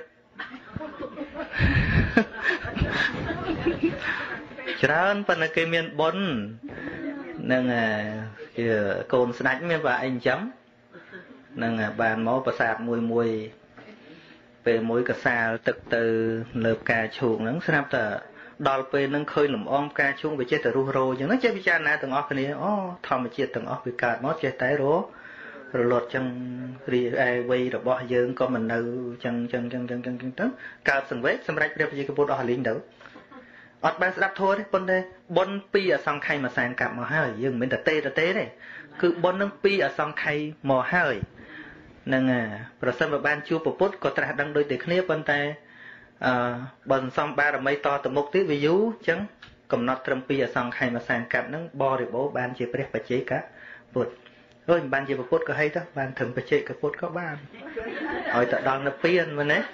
ច្រើនប៉ុន្តែគេមានបុណ្យហ្នឹងជាកូនស្ដេចមានបើអីអញ្ចឹងហ្នឹងបានមកប្រាសាទមួយពេលមួយកសាលទឹកទៅលើផ្កាឈូកហ្នឹងស្រាប់តែដល់ពេលហ្នឹងឃើញលំអងផ្កាឈូកវាចេះតែរុះរោអញ្ចឹងចេះពិចារណាទាំងអស់គ្នាអូធម្មជាតិទាំងអស់វាកើតមកចេះតែរលត់ចឹងរីឯវ័យរបស់យើងក៏មិននៅចឹងទៅកើតសង្វេគសម្រាប់ព្រះបច្ចេកពុទ្ធអស់លីងទៅអត់បានស្ដាប់ធម៌ទេប៉ុន្តែបុណ្យពីអសង្ខ័យមកសានកាប់មកហើយយើងមិនមែនតែទេគឺបុណ្យនឹងពីអសង្ខ័យមកហើយនឹងប្រសិនបើបានជួបពុទ្ធក៏ត្រាស់ដឹងដូចតែគ្នាប៉ុន្តែបើសន្សំបារមីតទៅមុខទៀតវាយូរអញ្ចឹងកំណត់ត្រឹមពីអសង្ខ័យមកសានកាប់ហ្នឹងបរិបូរបានជាព្រះបច្ចេកពុទ្ធមិនបានជាពុទ្ធក៏ហីទៅបានត្រឹមបច្ចេកពុទ្ធក៏បានឲ្យទៅដល់និព្វានមែនទេ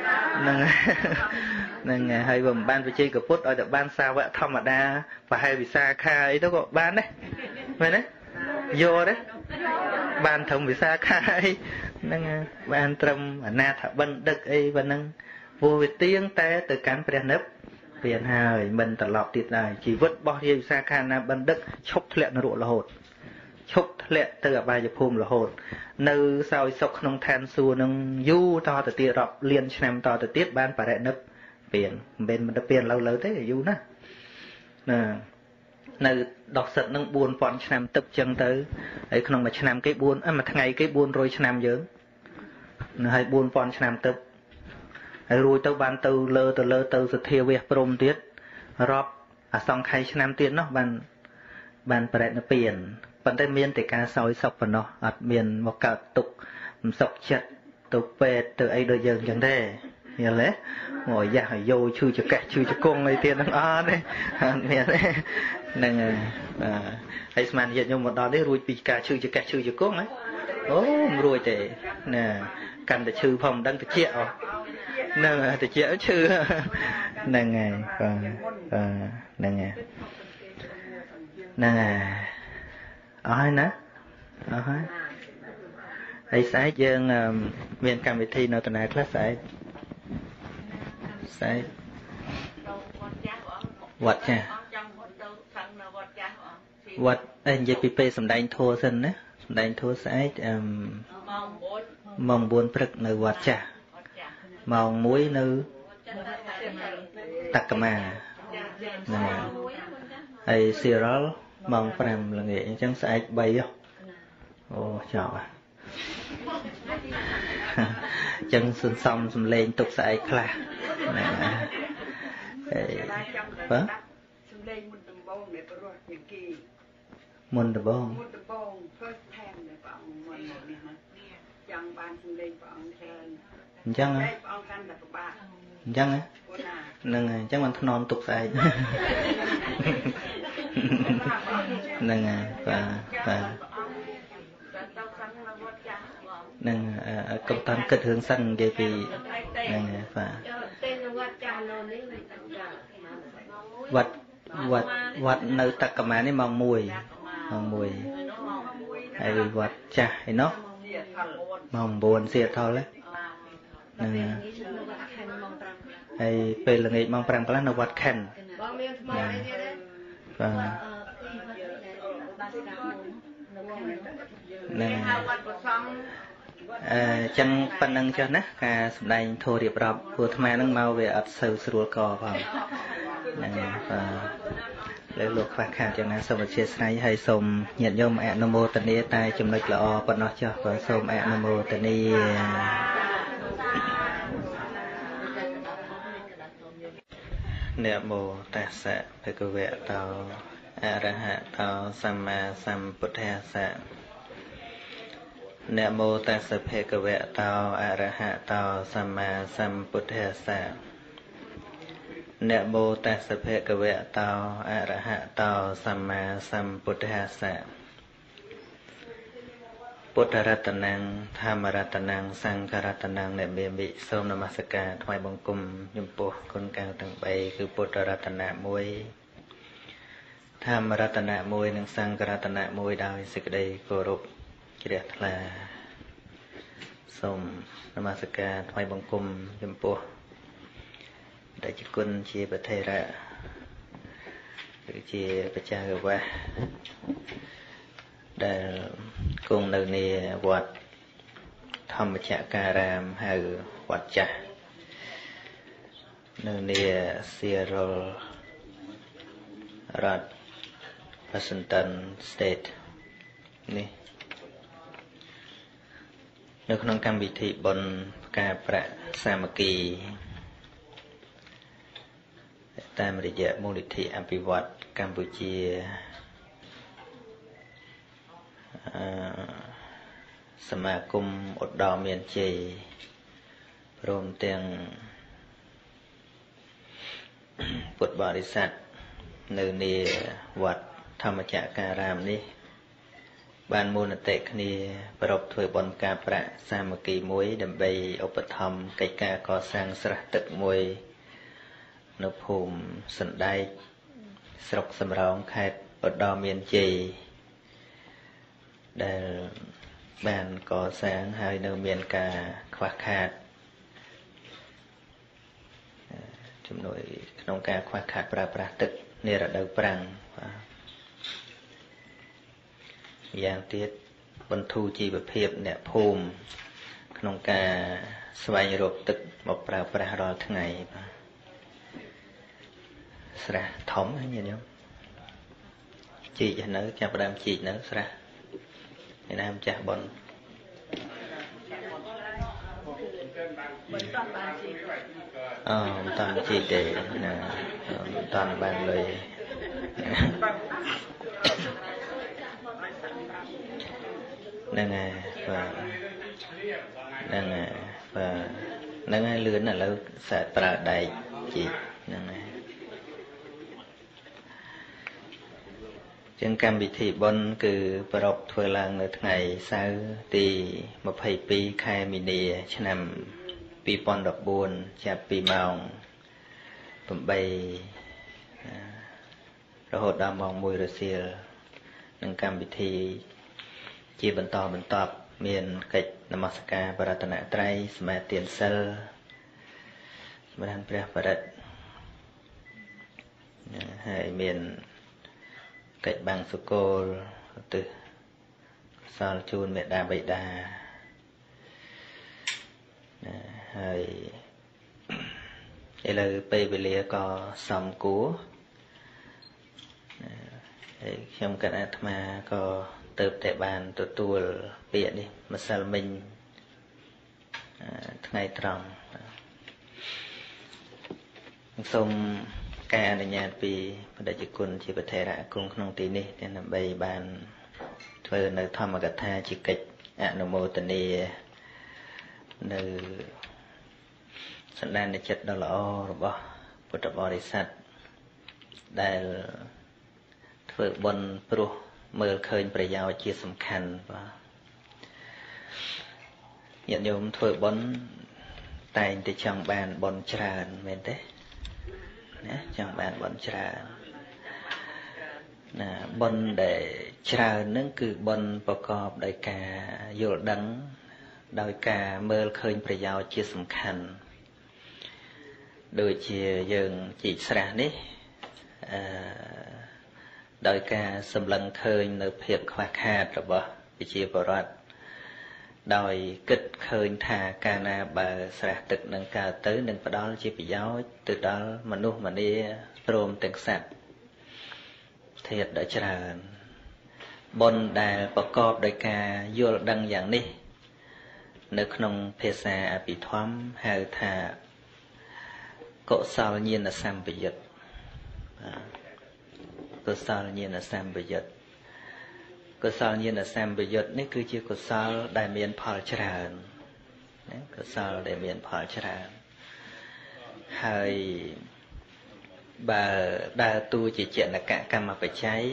ហ្នឹងហើយបើមិនបានបច្ចេកពុទ្ធឲ្យទៅបានសាវកធម្មតាប្រហែលវិសាខាអីទៅក៏បានដែរមែនទេយកទេ ban thầm vì sao khai nâng ban trầm na thả bân đực ấy và nâng vô về tiếng té từ cán bè nấp biển hài mình tận lọt tiệt này chỉ vứt bao nhiêu xa khai na bân đực chốc lẹn nó rụa là hột chốc lẹn từ ở bài dập phùm là hột nơi sao sọc nông than xua nông du to từ tiệt rọp liên xem to từ tiết ban phải nấp biển bên mình đã biển lâu lâu thế là du nè nè nơi đọc sật nâng buồn bọn xem tập chân tới ấy không mà xem cái buồn mà ngày cái buồn rồi xem dướng hay buồn bọn xem tập rồi tao ban tao lơ tao sẽ theo việc prom tiết rọp xong khai xem tiết nó ban phải nó biển bản thân miền thì cá sỏi sọc vào nó miền một cả tục sọc chặt tục về từ ấy đôi dần chẳng thế hiểu lẽ ngồi ra hỏi vô chui cho kẹt chui cho con này tiền nó đấy miền đấy nên ấy mà hiện như một đó đấy rồi bị cả chui cho kẹt chui cho con ấy rồi thì nè cần để chui phòng đăng từ chẹo nè từ chẹo chui nè ngày nè ngày nè ai nè ấy sáng dương miền cam vị thi nào tuần này class sáng vật nha vật anh JPP sầm đai thua sân á sầm đai thua sáng mong buồn prực nơi vật cha mong muối nơi tắc mà nè ấy siro mong phàm là nghệ chẳng sáng bay không ô chào à chân xuân xong lên tục sẽ khla vâng môn đờ bông chăng á chăng á nâng chắc mình non tục sai nâng và nâng công tác kết hướng xanh vậy thì nâng và vật nơi tắc cả má này mong mùi hay vật chả hay nó mong buồn xịt thôi đấy nâng hay về là nghề mong prang là nó vật khen và nâng chân phần nâng cho nè cả sầm đai thô điệp rập vừa tham gia nâng mau về ấp sầu sườn cò vào và lấy luộc phạt khăn cho nên xong chia sẻ hay xong nhận nhôm ạ nam mô tịnh niệm tai chấm lịch lọ bật nó cho và xong ạ nam mô tịnh niệm niệm mô tassa bhagavato arahato samma sambuddhassa Namo mô tassa bhagavato arahato samma sambuddhassa Namo mô tassa bhagavato arahato samma sambuddhassa Buddha Ratanang Dhamma Ratanang Sangha Ratanang អ្នកមានវិសូមនមស្ការថ្វាយបង្គំចំពោះគុណកៅទាំង3គឺពុទ្ធរតនៈ1ធម្មរតនៈ1និងសង្ឃរតនៈ1ដោយសេចក្តីគោរពជ្រះថ្លាសូមនមស្ការថ្វាយបង្គំចំពោះដែលជាគុណជាប្រធេរៈគឺជាបច្ចាកវៈដែលគង់នៅនាវត្តធម្មចការាមហៅវត្តចាស់នៅនាស៊ីរ៉ុលរដ្ឋ Washington State នេះនៅក្នុងកម្មវិធីបុណ្យផ្កាប្រាក់សាមគ្គីតាមរយៈមូលនិធិអភិវឌ្ឍកម្ពុជាសមាគមឧត្តមមានជ័យព្រមទាំងពុទ្ធបរិស័ទនៅនាវត្តធម្មចការាមនេះបានមូលនតិគ្នាប្រពធ្វើបុណ្យការប្រាក់សាមគ្គីមួយដើម្បីឧបត្ថម្ភកិច្ចការកសាងស្រះទឹកមួយនៅភូមិសណ្ដែកស្រុកសំរោងខេត្តឧត្តរមានជ័យដែលបានកសាងហើយនៅមានការខ្វះខាតជំនួយក្នុងការខ្វះខាតប្រើប្រាស់ទឹកនារដូវប្រាំងយ៉ាងទៀតបន្ធូរជីវភាពអ្នកភូមិក្នុងការស្វែងរកទឹកមកប្រើប្រាស់រាល់ថ្ងៃស្រះធំហ្នឹងញាតិញោមជីកនៅចាប់ផ្ដើមជីកនៅស្រះឯណាម្ចាស់បុណ្យមិនតាន់បានជីកមិនតាន់ជីកទេណាមិនតាន់បានលុយហ្នឹងហើយបាទហ្នឹងហើយបាទហ្នឹងហើយលឿនឥឡូវសាកប្រើដែកជីកហ្នឹងហើយចឹងកម្មវិធីបុណ្យគឺប្រពធ្វើឡើងនៅថ្ងៃសៅរ៍ទី22ខែមីនាឆ្នាំ2014ចាប់ពីម៉ោង8រហូតដល់ម៉ោង1រសៀលនឹងកម្មវិធីជាបន្តបន្ទាប់មានកិច្ចនមស្ការបរតនត្រ័យសមាទានសិលសម្រាប់ព្រះបរិត្តហើយមានកិច្ចបាំងសុគលឧទ្ទិសកុសលជូនមេដាបិតាហើយឥឡូវពេលវេលាក៏សមគួរហើយខ្ញុំកណ្ដាអាត្មាក៏ទៅតែបានទទួលពាក្យនេះម្សិលមិញថ្ងៃត្រង់សូមការអនុញ្ញាតពីបដិជគុណជាប្រធេរៈគង់ក្នុងទីនេះដើម្បីបានធ្វើនៅធម្មកថាជាកិច្ចអនុមោទនានៅសន្តានចិត្តដ៏ល្អរបស់ពុទ្ធបរិស័ទដែលធ្វើបុណ្យព្រោះមើលឃើញប្រយោជន៍ជាសំខាន់បាទញាតិញោមធ្វើបុណ្យតែងតែចង់បានបុណ្យច្រើនមែនទេណាចង់បានបុណ្យច្រើនណាបុណ្យដែលច្រើនហ្នឹងគឺបុណ្យប្រកបដោយការយល់ដឹងដោយការមើលឃើញប្រយោជន៍ជាសំខាន់ដូចជាយើងជីកស្រះនេះដោយការសម្លឹងឃើញនៅភាពខ្វះខាតរបស់ប្រជាពលរដ្ឋដោយគិតឃើញថាកាលណាបើស្រះទឹកនឹងកើតទៅនឹងផ្ដល់ជាប្រយោជន៍ទៅដល់មនុស្សម្នាព្រមទាំងសត្វធាតុដ៏ច្រើនបុណ្យដែលប្រកបដោយការយល់ដឹងយ៉ាងនេះនៅក្នុងភាសាអភិធម្មហៅថាកុសលញាណសម្បយុត្តកុសលញាណសម្បយុត្តកុសលញាណសម្បយុត្តនេះគឺជាកុសលដែលមានផលច្រើនណាកុសលដែលមានផលច្រើនហើយបើដើរតួជាចេតនកកម្មបច្ច័យ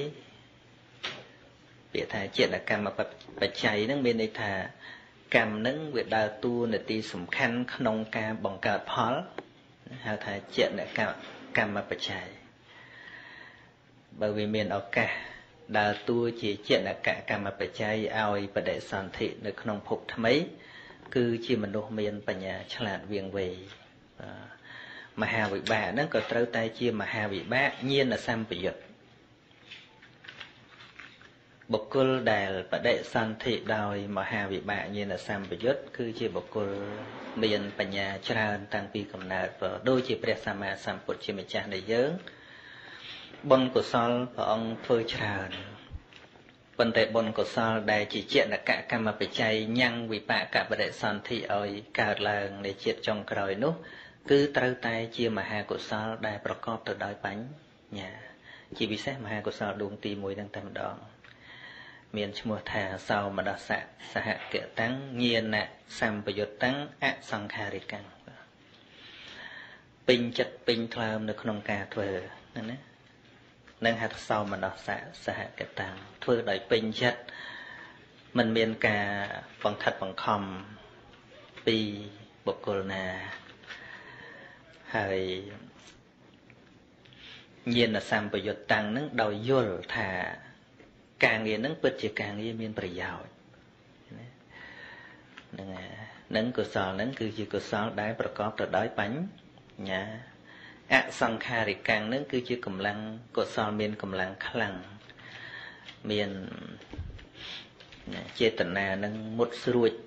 ពាក្យថាចេតកម្មបច្ច័យហ្នឹងមានន័យថាកម្មហ្នឹងវាដើរតួនាទីសំខាន់ក្នុងការបង្កើតផលហៅថាចេតនកកម្មបច្ច័យបើវាមានឱកាសដើរតួជាចេតនកកម្មបច្ច័យឲ្យបដិសន្ធិនៅក្នុងភពថ្មីគឺជាមនុស្សមានបញ្ញាឆ្លាតវាងវៃមហាវិបាកហ្នឹងក៏ត្រូវតែជាមហាវិបាកញាណសម្បយុត្តបុគ្គលដែលបដិសន្ធិដោយមហាវិបាកញាណសម្បយុត្តគឺជាបុគ្គលមានបញ្ញាច្រើនតាំងពីកំណើតដូចជាព្រះសម្មាសម្ពុទ្ធជាម្ចាស់នៃយើងបុណ្យកុសលព្រះអង្គធ្វើច្រើនប៉ុន្តែបុណ្យកុសលដែលជាចេតនកកម្មបច្ច័យញ៉ាំងវិបាកបដិសន្ធិឲ្យកើតឡើងในជាតិចុងក្រោយនោះគឺត្រូវតែជាមហាកុសលដែលប្រកបទៅដោយបញ្ញាជាពិសេសមហាកុសលដួងទី1ហ្នឹងតែម្ដងមានឈ្មោះថាសោមនស្សៈសហគតੰញាណសម្បយុត្តੰអសង្ខារិកੰពេញចិត្តពេញថ្លើមនៅក្នុងការធ្វើណានឹងហៅថាសោមនស្សៈសហគតੰធ្វើដោយពេញចិត្តមិនមានការបង្ខិតបង្ខំពីបុគ្គលណាហើយញាណសម្បយុត្តੰនឹងដោយយល់ថាការងារហ្នឹងពិតជាការងារមានប្រយោជន៍ហ្នឹងកុសលហ្នឹងគឺជាកុសលដែលប្រកបទៅដោយបញ្ញាអសង្ខារិកាំងហ្នឹងគឺជាកម្លាំងកុសលមានកម្លាំងខ្លាំងមានចេតនានឹងមុតស្រួច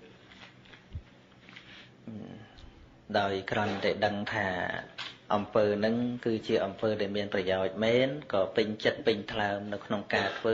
ដោយគ្រាន់តែដឹងថាអំពើហ្នឹងគឺជាអំពើដែលមានប្រយោជន៍មែនក៏ពេញចិត្តពេញថ្លើមនៅក្នុងការធ្វើ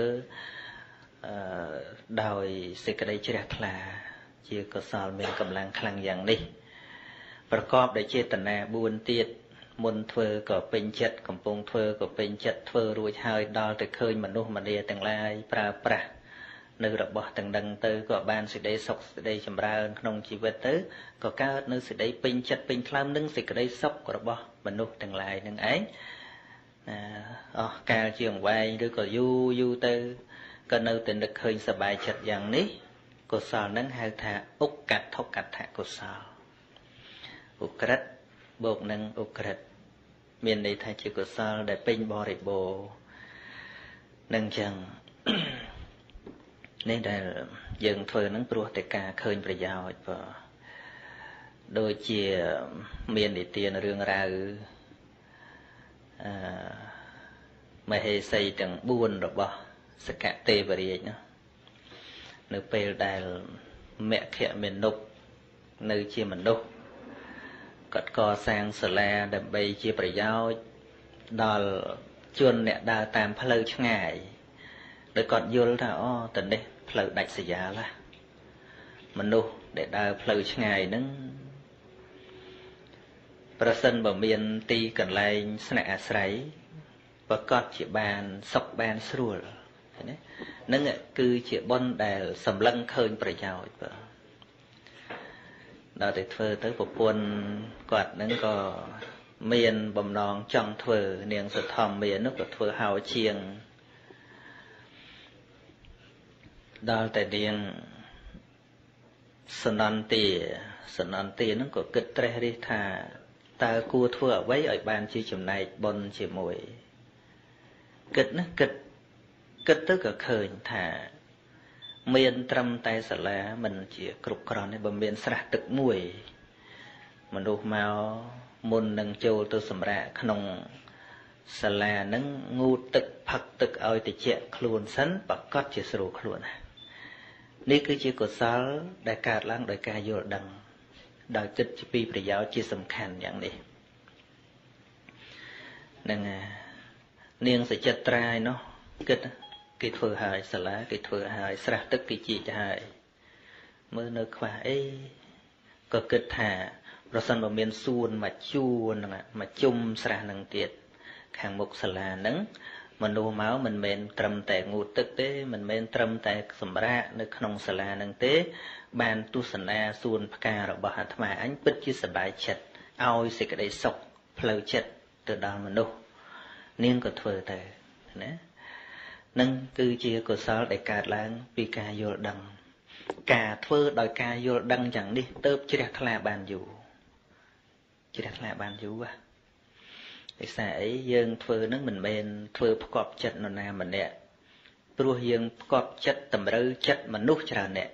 ដោយសេចក្តីជ្រះថ្លាជាកុសលមានកម្លាំងខ្លាំងយ៉ាងនេះប្រកបដោយចេតនា4ទៀតមុនធ្វើក៏ពេញចិត្តកំពុងធ្វើក៏ពេញចិត្តធ្វើរួចហើយដល់ទៅឃើញមនុស្សម្នាទាំងឡាយប្រើប្រាស់នៅរបស់ទាំងនឹងទៅក៏បានសេចក្តីសុខសេចក្តីចម្រើនក្នុងជីវិតទៅក៏កើតនៅសេចក្តីពេញចិត្តពេញថ្លើមនឹងសេចក្តីសុខរបស់មនុស្សទាំងឡាយនឹងឯងអស់កាលជាអង្វែងឬក៏យូរទៅក៏នៅតែនឹកឃើញសប្បាយចិត្តយ៉ាងនេះកុសលនឹងហៅថាឧក្កដ្ឋកដ្ឋកុសលឧក្រិដ្ឋបូកនឹងឧក្រិដ្ឋមានន័យថាជាកុសលដែលពេញបរិបូរណ៍នឹងចឹងនេះដែលយើងធ្វើហ្នឹងព្រោះតែការឃើញប្រយោជន៍បើដូចជាមាននិទានរឿងរ៉ាវមហេសីទាំង4របស់សកទេវរាជនៅពេលដែលមគ្គមានុបនៅជាមនុស្សគាត់កសាងសាលាដើម្បីជាប្រយោជន៍ដល់ជនអ្នកដើរតាមផ្លូវឆ្ងាយដោយគាត់យល់ថាអូតនេះផ្លូវដាច់ស្រយាលមនុស្សដែលដើរផ្លូវឆ្ងាយហ្នឹងប្រសិនបើមានទីកន្លែងស្នាក់អាស្រ័យប្រកាសជាបានសុខបានស្រួលណានឹងគឺជាបុណ្យដែលសម្លឹងឃើញប្រយោជន៍បាទដល់តែធ្វើទៅប្រពន្ធគាត់នឹងក៏មានបំណងចង់ធ្វើនាងសទ្ធម្មានោះក៏ធ្វើហៅជាងដល់តែនាងសនន្ទានឹងក៏គិតត្រេះរិះថាតើគួរធ្វើអ្វីឲ្យបានជាចំណែកបុណ្យជាមួយគិតទៅក៏ឃើញថាមានត្រឹមតែសាលាមិនជាគ្រប់គ្រាន់ទេបើមានស្រះទឹកមួយមនុស្សមកមុននឹងចូលទៅសម្រាកក្នុងសាលាហ្នឹងងូតទឹកផឹកទឹកឲ្យតិចខ្លួនសិនប្រកាសជាស្រួលខ្លួនណានេះគឺជាកុសលដែលកើតឡើងដោយការយល់ដឹងដោយគិតពីប្រយោជន៍ជាសំខាន់យ៉ាងនេះនឹងនាងសច្ចិត្រាឯនោះគិតគេធ្វើហើយសាលាគេធ្វើហើយស្រះទឹកគេជីកហើយមើលនៅខ្វះអីក៏គិតថាប្រសិនបើមានសួនមួយជួរហ្នឹងមួយជុំស្រះហ្នឹងទៀតខាងមុខសាលាហ្នឹងមនុស្សមកមិនមែនត្រឹមតែងូតទឹកទេមិនមែនត្រឹមតែសម្រាកនៅក្នុងសាលាហ្នឹងទេបានទស្សនាសួនផ្ការបស់អាត្មាអញពិតជាសប្បាយចិត្តឲ្យសេចក្តីសុខផ្លូវចិត្តទៅដល់មនុស្សនាងក៏ធ្វើទៅណានឹងគឺជាកុសលដែលកើតឡើងពីការយល់ដឹងការធ្វើដោយការយល់ដឹងយ៉ាងនេះទៅជ្រះថ្លាបានយូរដោយសារអីយើងធ្វើនឹងមិនមែនធ្វើផ្គប់ចិត្តនរណាម្នាក់ព្រោះយើងផ្គប់ចិត្តតម្រូវចិត្តមនុស្សច្រើនអ្នក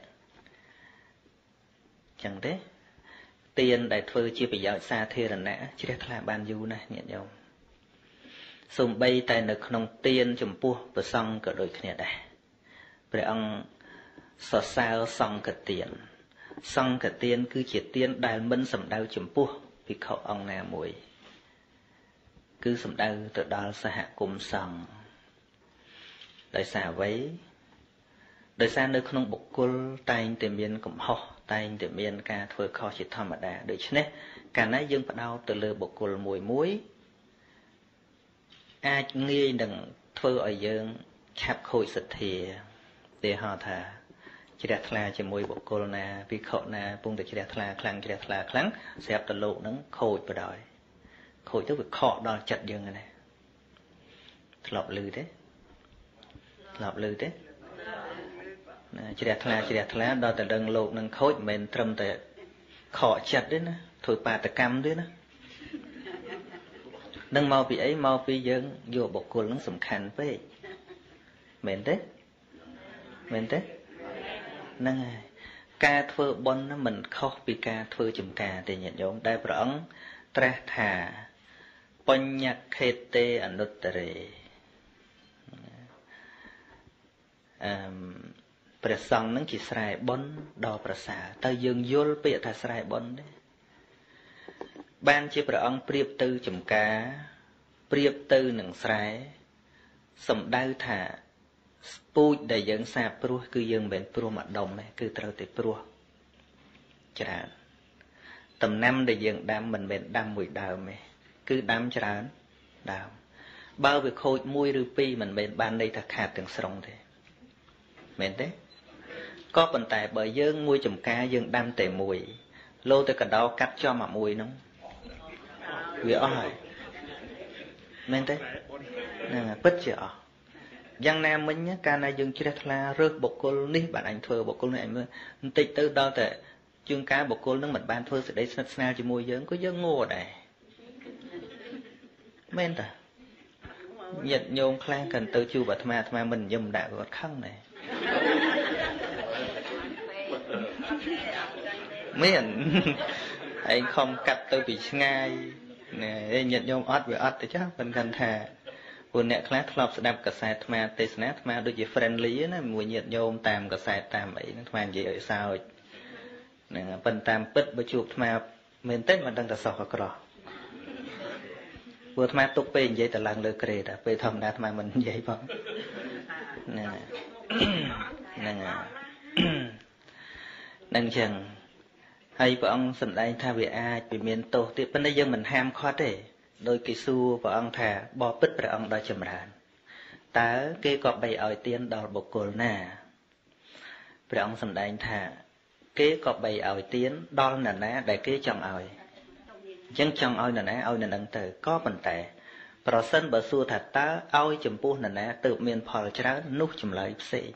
ចឹងទេទានដែលធ្វើជាប្រយោជន៍សាធារណៈជ្រះថ្លាបានយូរណាស់ញាតិញោមសូម្បីតែនៅក្នុងទានចំពោះព្រះសង្ឃក៏ដូចគ្នាដែរព្រះអង្គសរសើរសង្ឃទានគឺជាទានដែលមិនសំដៅចំពោះភិក្ខុអង្គណាមួយគឺសំដៅទៅដល់សហគមន៍សង្ឃដោយសារអ្វីដោយសារនៅក្នុងបុគ្គលតែងតែមានកំហុសតែងតែមានការធ្វើខុសជាធម្មតាដូច្នេះកាលណាយើងផ្ដោតទៅលើបុគ្គលមួយអាចងាយនឹងធ្វើឲ្យយើងឆាប់ខូចសទ្ធាទេហៅថាជ្រះថ្លាជាមួយបុគ្គលណាភិក្ខុណាពងតែជ្រះថ្លាខ្លាំងស្រាប់តែលោកនឹងខូចបដ ாய் ខូចទៅវាខកដល់ចិត្តយើងណាធ្លាប់ឮទេណាជ្រះថ្លាដល់តែដឹងលោកនឹងខូចមិនមែនត្រឹមតែខកចិត្តទេណាធ្វើបាតកម្មទេណានឹងមកពីអីមកពីយើងយកបុគ្គលនឹងសំខាន់ពេកមែនទេមែនទេហ្នឹងហើយការធ្វើបុណ្យមិនខុសពីការធ្វើចំការទេញាតិញោមដែលព្រះអង្គត្រាស់ថាបញ្ញខេតេអនុត្តរេព្រះសង្ឃនឹងជាស្រែបុណ្យដ៏ប្រសើរតើយើងយល់ពាក្យថាស្រែបុណ្យទេបានជាព្រះអង្គប្រៀបទៅចំការប្រៀបទៅនឹងស្រែសំដៅថាពូជដែលយើងសាបព្រោះគឺយើងមិនមែនព្រោះមួយដុំទេគឺត្រូវតែព្រោះច្រើនដំណាំដែលយើងដាំមិនមែនដាំមួយដើមទេគឺដាំច្រើនដើមបើវាខូចមួយឬពីរមិនមែនបានន័យថាខាតទាំងស្រុងទេមែនទេក៏ប៉ុន្តែបើយើងមួយចំការយើងដាំតែមួយលោតែកដោកាត់ចំអាមួយហ្នឹងវាអស់ហើយមែនទេហ្នឹងពិតជាអស់យ៉ាងណាមិញកាលណាយើងជ្រះថ្លារើសបុគ្គលនេះបានអញធ្វើបុគ្គលនេះអញមើលបន្តិចទៅដល់តែជួនកាលបុគ្គលនឹងមិនបានធ្វើសេចក្តីស្និទ្ធស្នាលជាមួយយើងក៏យើងងល់ដែរមែនតាញាតិញោមខ្លះកាន់ទៅជួបអាត្មាមិនញឹមដាក់គាត់ខឹងដែរមានឯងខំកាត់ទៅពីឆ្ងាយណែញាតិញោមអត់វាអត់ទៅចាស់មិនកាន់ថាពួកអ្នកខ្លះធ្លាប់ស្ដាប់កាសែតអាត្មាទេសនាអាត្មាដូចជា friendly ណាមួយញាតិញោមតាមកាសែតតាមអីហ្នឹងអាត្មានិយាយឲ្យសើចហ្នឹងប៉ុន្តែតាមពិតបើជួបអាត្មាមែនទេមិនដឹងតែសោះក៏ក្រោះពួកអាត្មាទុកពេលនិយាយតែឡើងលើក្រេតពេលធម្មតាអាត្មាមិននិយាយផងហ្នឹងហ្នឹងហ្នឹងចឹងហើយព្រះអង្គសម្ដែងថាវាអាចវាមានទោសទៀតប៉ុន្តែយើងមិនហាមឃាត់ទេដោយគេសួរព្រះអង្គថាបបិទ្ធព្រះអង្គដ៏ចម្រើនតើគេក៏បីឲ្យទានដល់បុគ្គលណាព្រះអង្គសម្ដែងថាគេក៏បីឲ្យទានដល់នរណាដែលគេចង់ឲ្យអញ្ចឹងចង់ឲ្យនរណាឲ្យនរនឹងទៅក៏ប៉ុន្តែប្រសិនបើសួរថាតើឲ្យចំពោះនរណាទើបមានផលច្រើននោះចម្លើយផ្សេង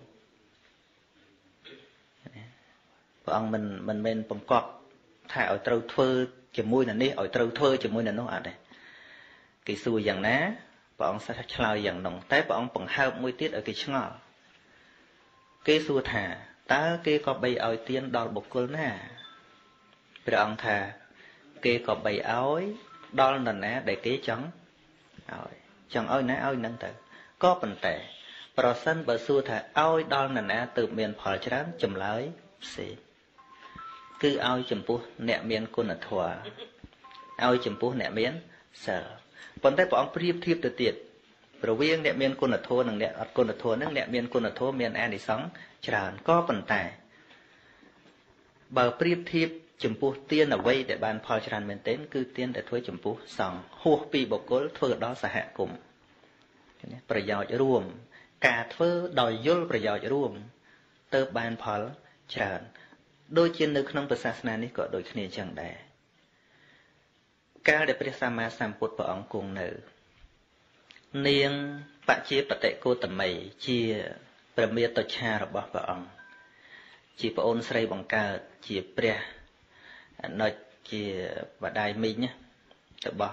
ព្រះអង្គមិនមែនបង្កប់ថាឲ្យត្រូវធ្វើជាមួយនរនេះឲ្យត្រូវធ្វើជាមួយនរនោះអត់ទេគេសួរយ៉ាងណាព្រះអង្គឆ្លើយយ៉ាងនោះតែព្រះអង្គបង្ហើបមួយទៀតឲ្យគេឆ្ងល់គេសួរថាតើគេក៏បីឲ្យទានដល់បុគ្គលណាព្រះអង្គថាគេក៏បីឲ្យដល់នរណាដែលគេចង់ឲ្យណាឲ្យនឹងទៅក៏ប៉ុន្តែប្រសិនបើសួរថាឲ្យដល់នរណាទើបមានផលច្រើនចម្លើយផ្សេងគឺឲ្យចំពោះអ្នកមានគុណធម៌ឲ្យចំពោះអ្នកមានសិលប៉ុន្តែព្រះអង្គប្រៀបធៀបទៅទៀតរវាងអ្នកមានគុណធម៌និងអ្នកអត់គុណធម៌ហ្នឹងអ្នកមានគុណធម៌មានអានិសង្សច្រើនក៏ប៉ុន្តែបើប្រៀបធៀបចំពោះទានអ្វីដែលបានផលច្រើនមែនទែនគឺទានដែលធ្វើចំពោះសង្ឃហួសពីបុគ្គលធ្វើដល់សហគមន៍ប្រយោជន៍រួមការធ្វើដោយយល់ប្រយោជន៍រួមទៅបានផលច្រើនដូចជានៅក្នុងព្រះសាសនានេះក៏ដូចគ្នាចឹងដែរកាលដែលព្រះសម្មាសម្ពុទ្ធព្រះអង្គគង់នៅនាងបជាបតិកោតមីជាព្រះមាតុច្ឆារបស់ព្រះអង្គជាប្អូនស្រីបង្កើតជាព្រះអនុជជាបដាយមីងរបស់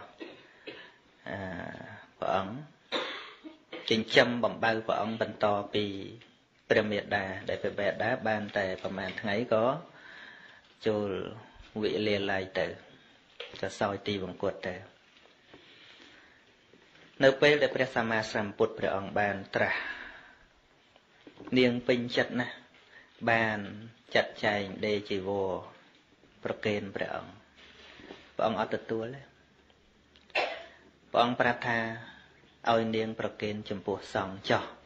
ព្រះអង្គចិញ្ចឹមបំបៅព្រះអង្គបន្តពីព្រះមេដាដែលព្រះមេដាបានតែប្រហែលថ្ងៃក៏ចូលវិលាល័យទៅក៏សោយទីបង្គត់ទៅនៅពេលដែលព្រះសម្មាសម្ពុទ្ធព្រះអង្គបានត្រាស់នាងពេញចិត្តណាស់បានចាត់ចែងដេជីវរប្រគេនព្រះអង្គអត់ទទួលទេព្រះអង្គប្រាប់ថាឲ្យនាងប្រគេនចំពោះសង្ឃចោះ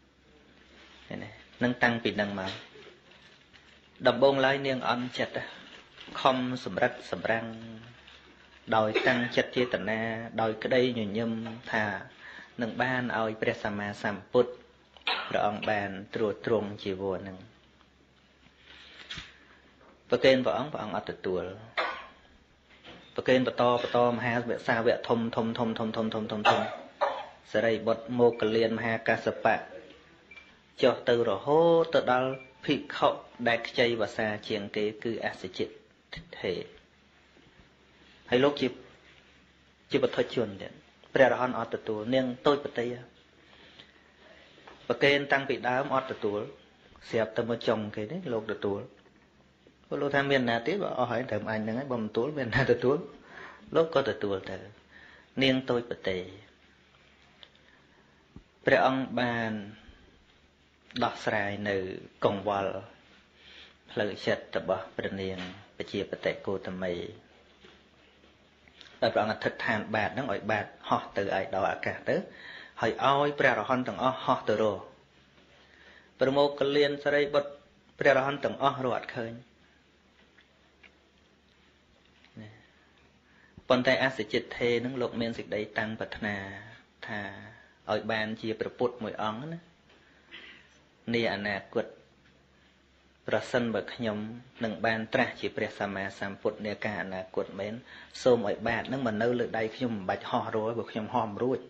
នឹងតាំងពីនឹងមកដំបូងឡើយនាងអន់ចិត្តខំសម្រិតសម្រាំងដោយតាំងចិត្តចេតនាដោយក្តីញញឹមថានឹងបានឲ្យព្រះសម្មាសម្ពុទ្ធព្រះអង្គបានត្រួតត្រងជីវរនឹងប្រកេនព្រះអង្គអត់ទទួលប្រកេនបន្តមហាសាវកធំសរិបុត្រមកលៀនមហាកាសបៈចុះទៅរហូតទៅដល់ភិក្ខុដែលខ្ចីភាសាជាងគេគឺអសជិតថេហើយលោកជាបុថុជនទៀតព្រះរហន្តអត់ទទួលនាងតូចបតីប្រកេនតាំងពីដើមអត់ទទួល xẹp tâm ở chồng cái đấy lột được tuổi lúc tham miền nào tiếp ở hỏi thầm anh đang ấy bom tuổi miền nào được tuổi lúc có được tuổi từ niên tôi bật tềព្រះអង្គបានដោះស្រាយនៅកង្វល់ផ្លូវចិត្តរបស់ព្រះនាងបជាបតិគោតមីដោយព្រះអង្គអធិដ្ឋានបាតហ្នឹងឲ្យបាតហោះទៅឯដល់អាកាសទៅហើយឲ្យព្រះរហន្តទាំងអស់ហោះទៅរកប្រមោគលានសរិបុត្រព្រះរហន្តទាំងអស់រកអត់ឃើញប៉ុន្តែអសិចិត្តទេនឹងលោកមានសេចក្តីតាំងប្រាថ្នាថាឲ្យបានជាព្រះពុទ្ធមួយអង្គណានាអនាគតប្រសិនបើខ្ញុំនឹងបានត្រាស់ជាព្រះសម្មាសម្ពុទ្ធនាការអនាគតមែនសូមឲ្យបាតនឹងមកនៅលើដៃខ្ញុំមិនបាច់ហោះរួចព្រោះខ្ញុំហោះមិនរួច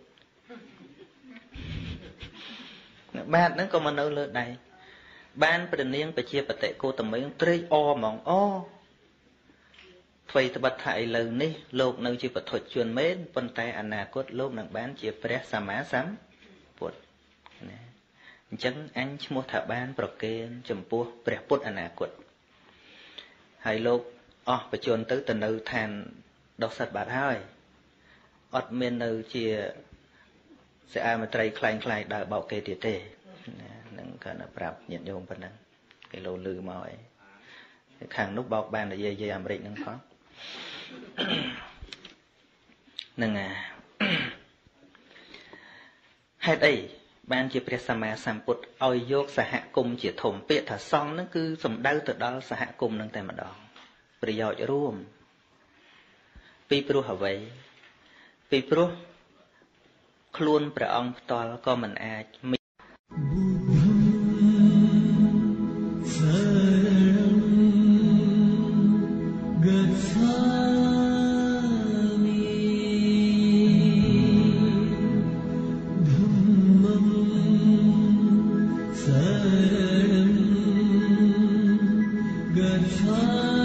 បាតនឹងក៏មកនៅលើដៃបានព្រះនាងបជាបតិគោតមីត្រេកអរហ្មងអូអ្វីត្បិតថាឥឡូវនេះលោកនៅជាពធជនមែនប៉ុន្តែអនាគតលោកនឹងបានជាព្រះសម្មាសម្ពុទ្ធណាអញ្ចឹងអញឈ្មោះថាបានប្រគេនចំពោះព្រះពុទ្ធអនាគតហើយលោកអស់បជនទៅនៅឋានដុសិតបាត់ហើយអត់មាននៅជាសិអាមត្រីខ្លែងខ្លាយដើរបោកគេទៀតទេនឹងគាត់ប្រាប់ញាតិញោមប៉ុណ្ណឹងគេលោលឺមកអីខាងនោះបោកបាននិយាយអាមេរិកហ្នឹងផងនឹងហេតុអីបានជាព្រះសម្មាសម្ពុទ្ធឲ្យយកសហគមន៍ជាធំពាក្យថាសង្ឃហ្នឹងគឺសំដៅទៅដល់សហគមន៍ហ្នឹងតែម្ដងប្រយោជន៍រួមពីព្រោះអ្វីពីព្រោះខ្លួនព្រះអង្គផ្ទាល់ក៏មិនអាចGood time.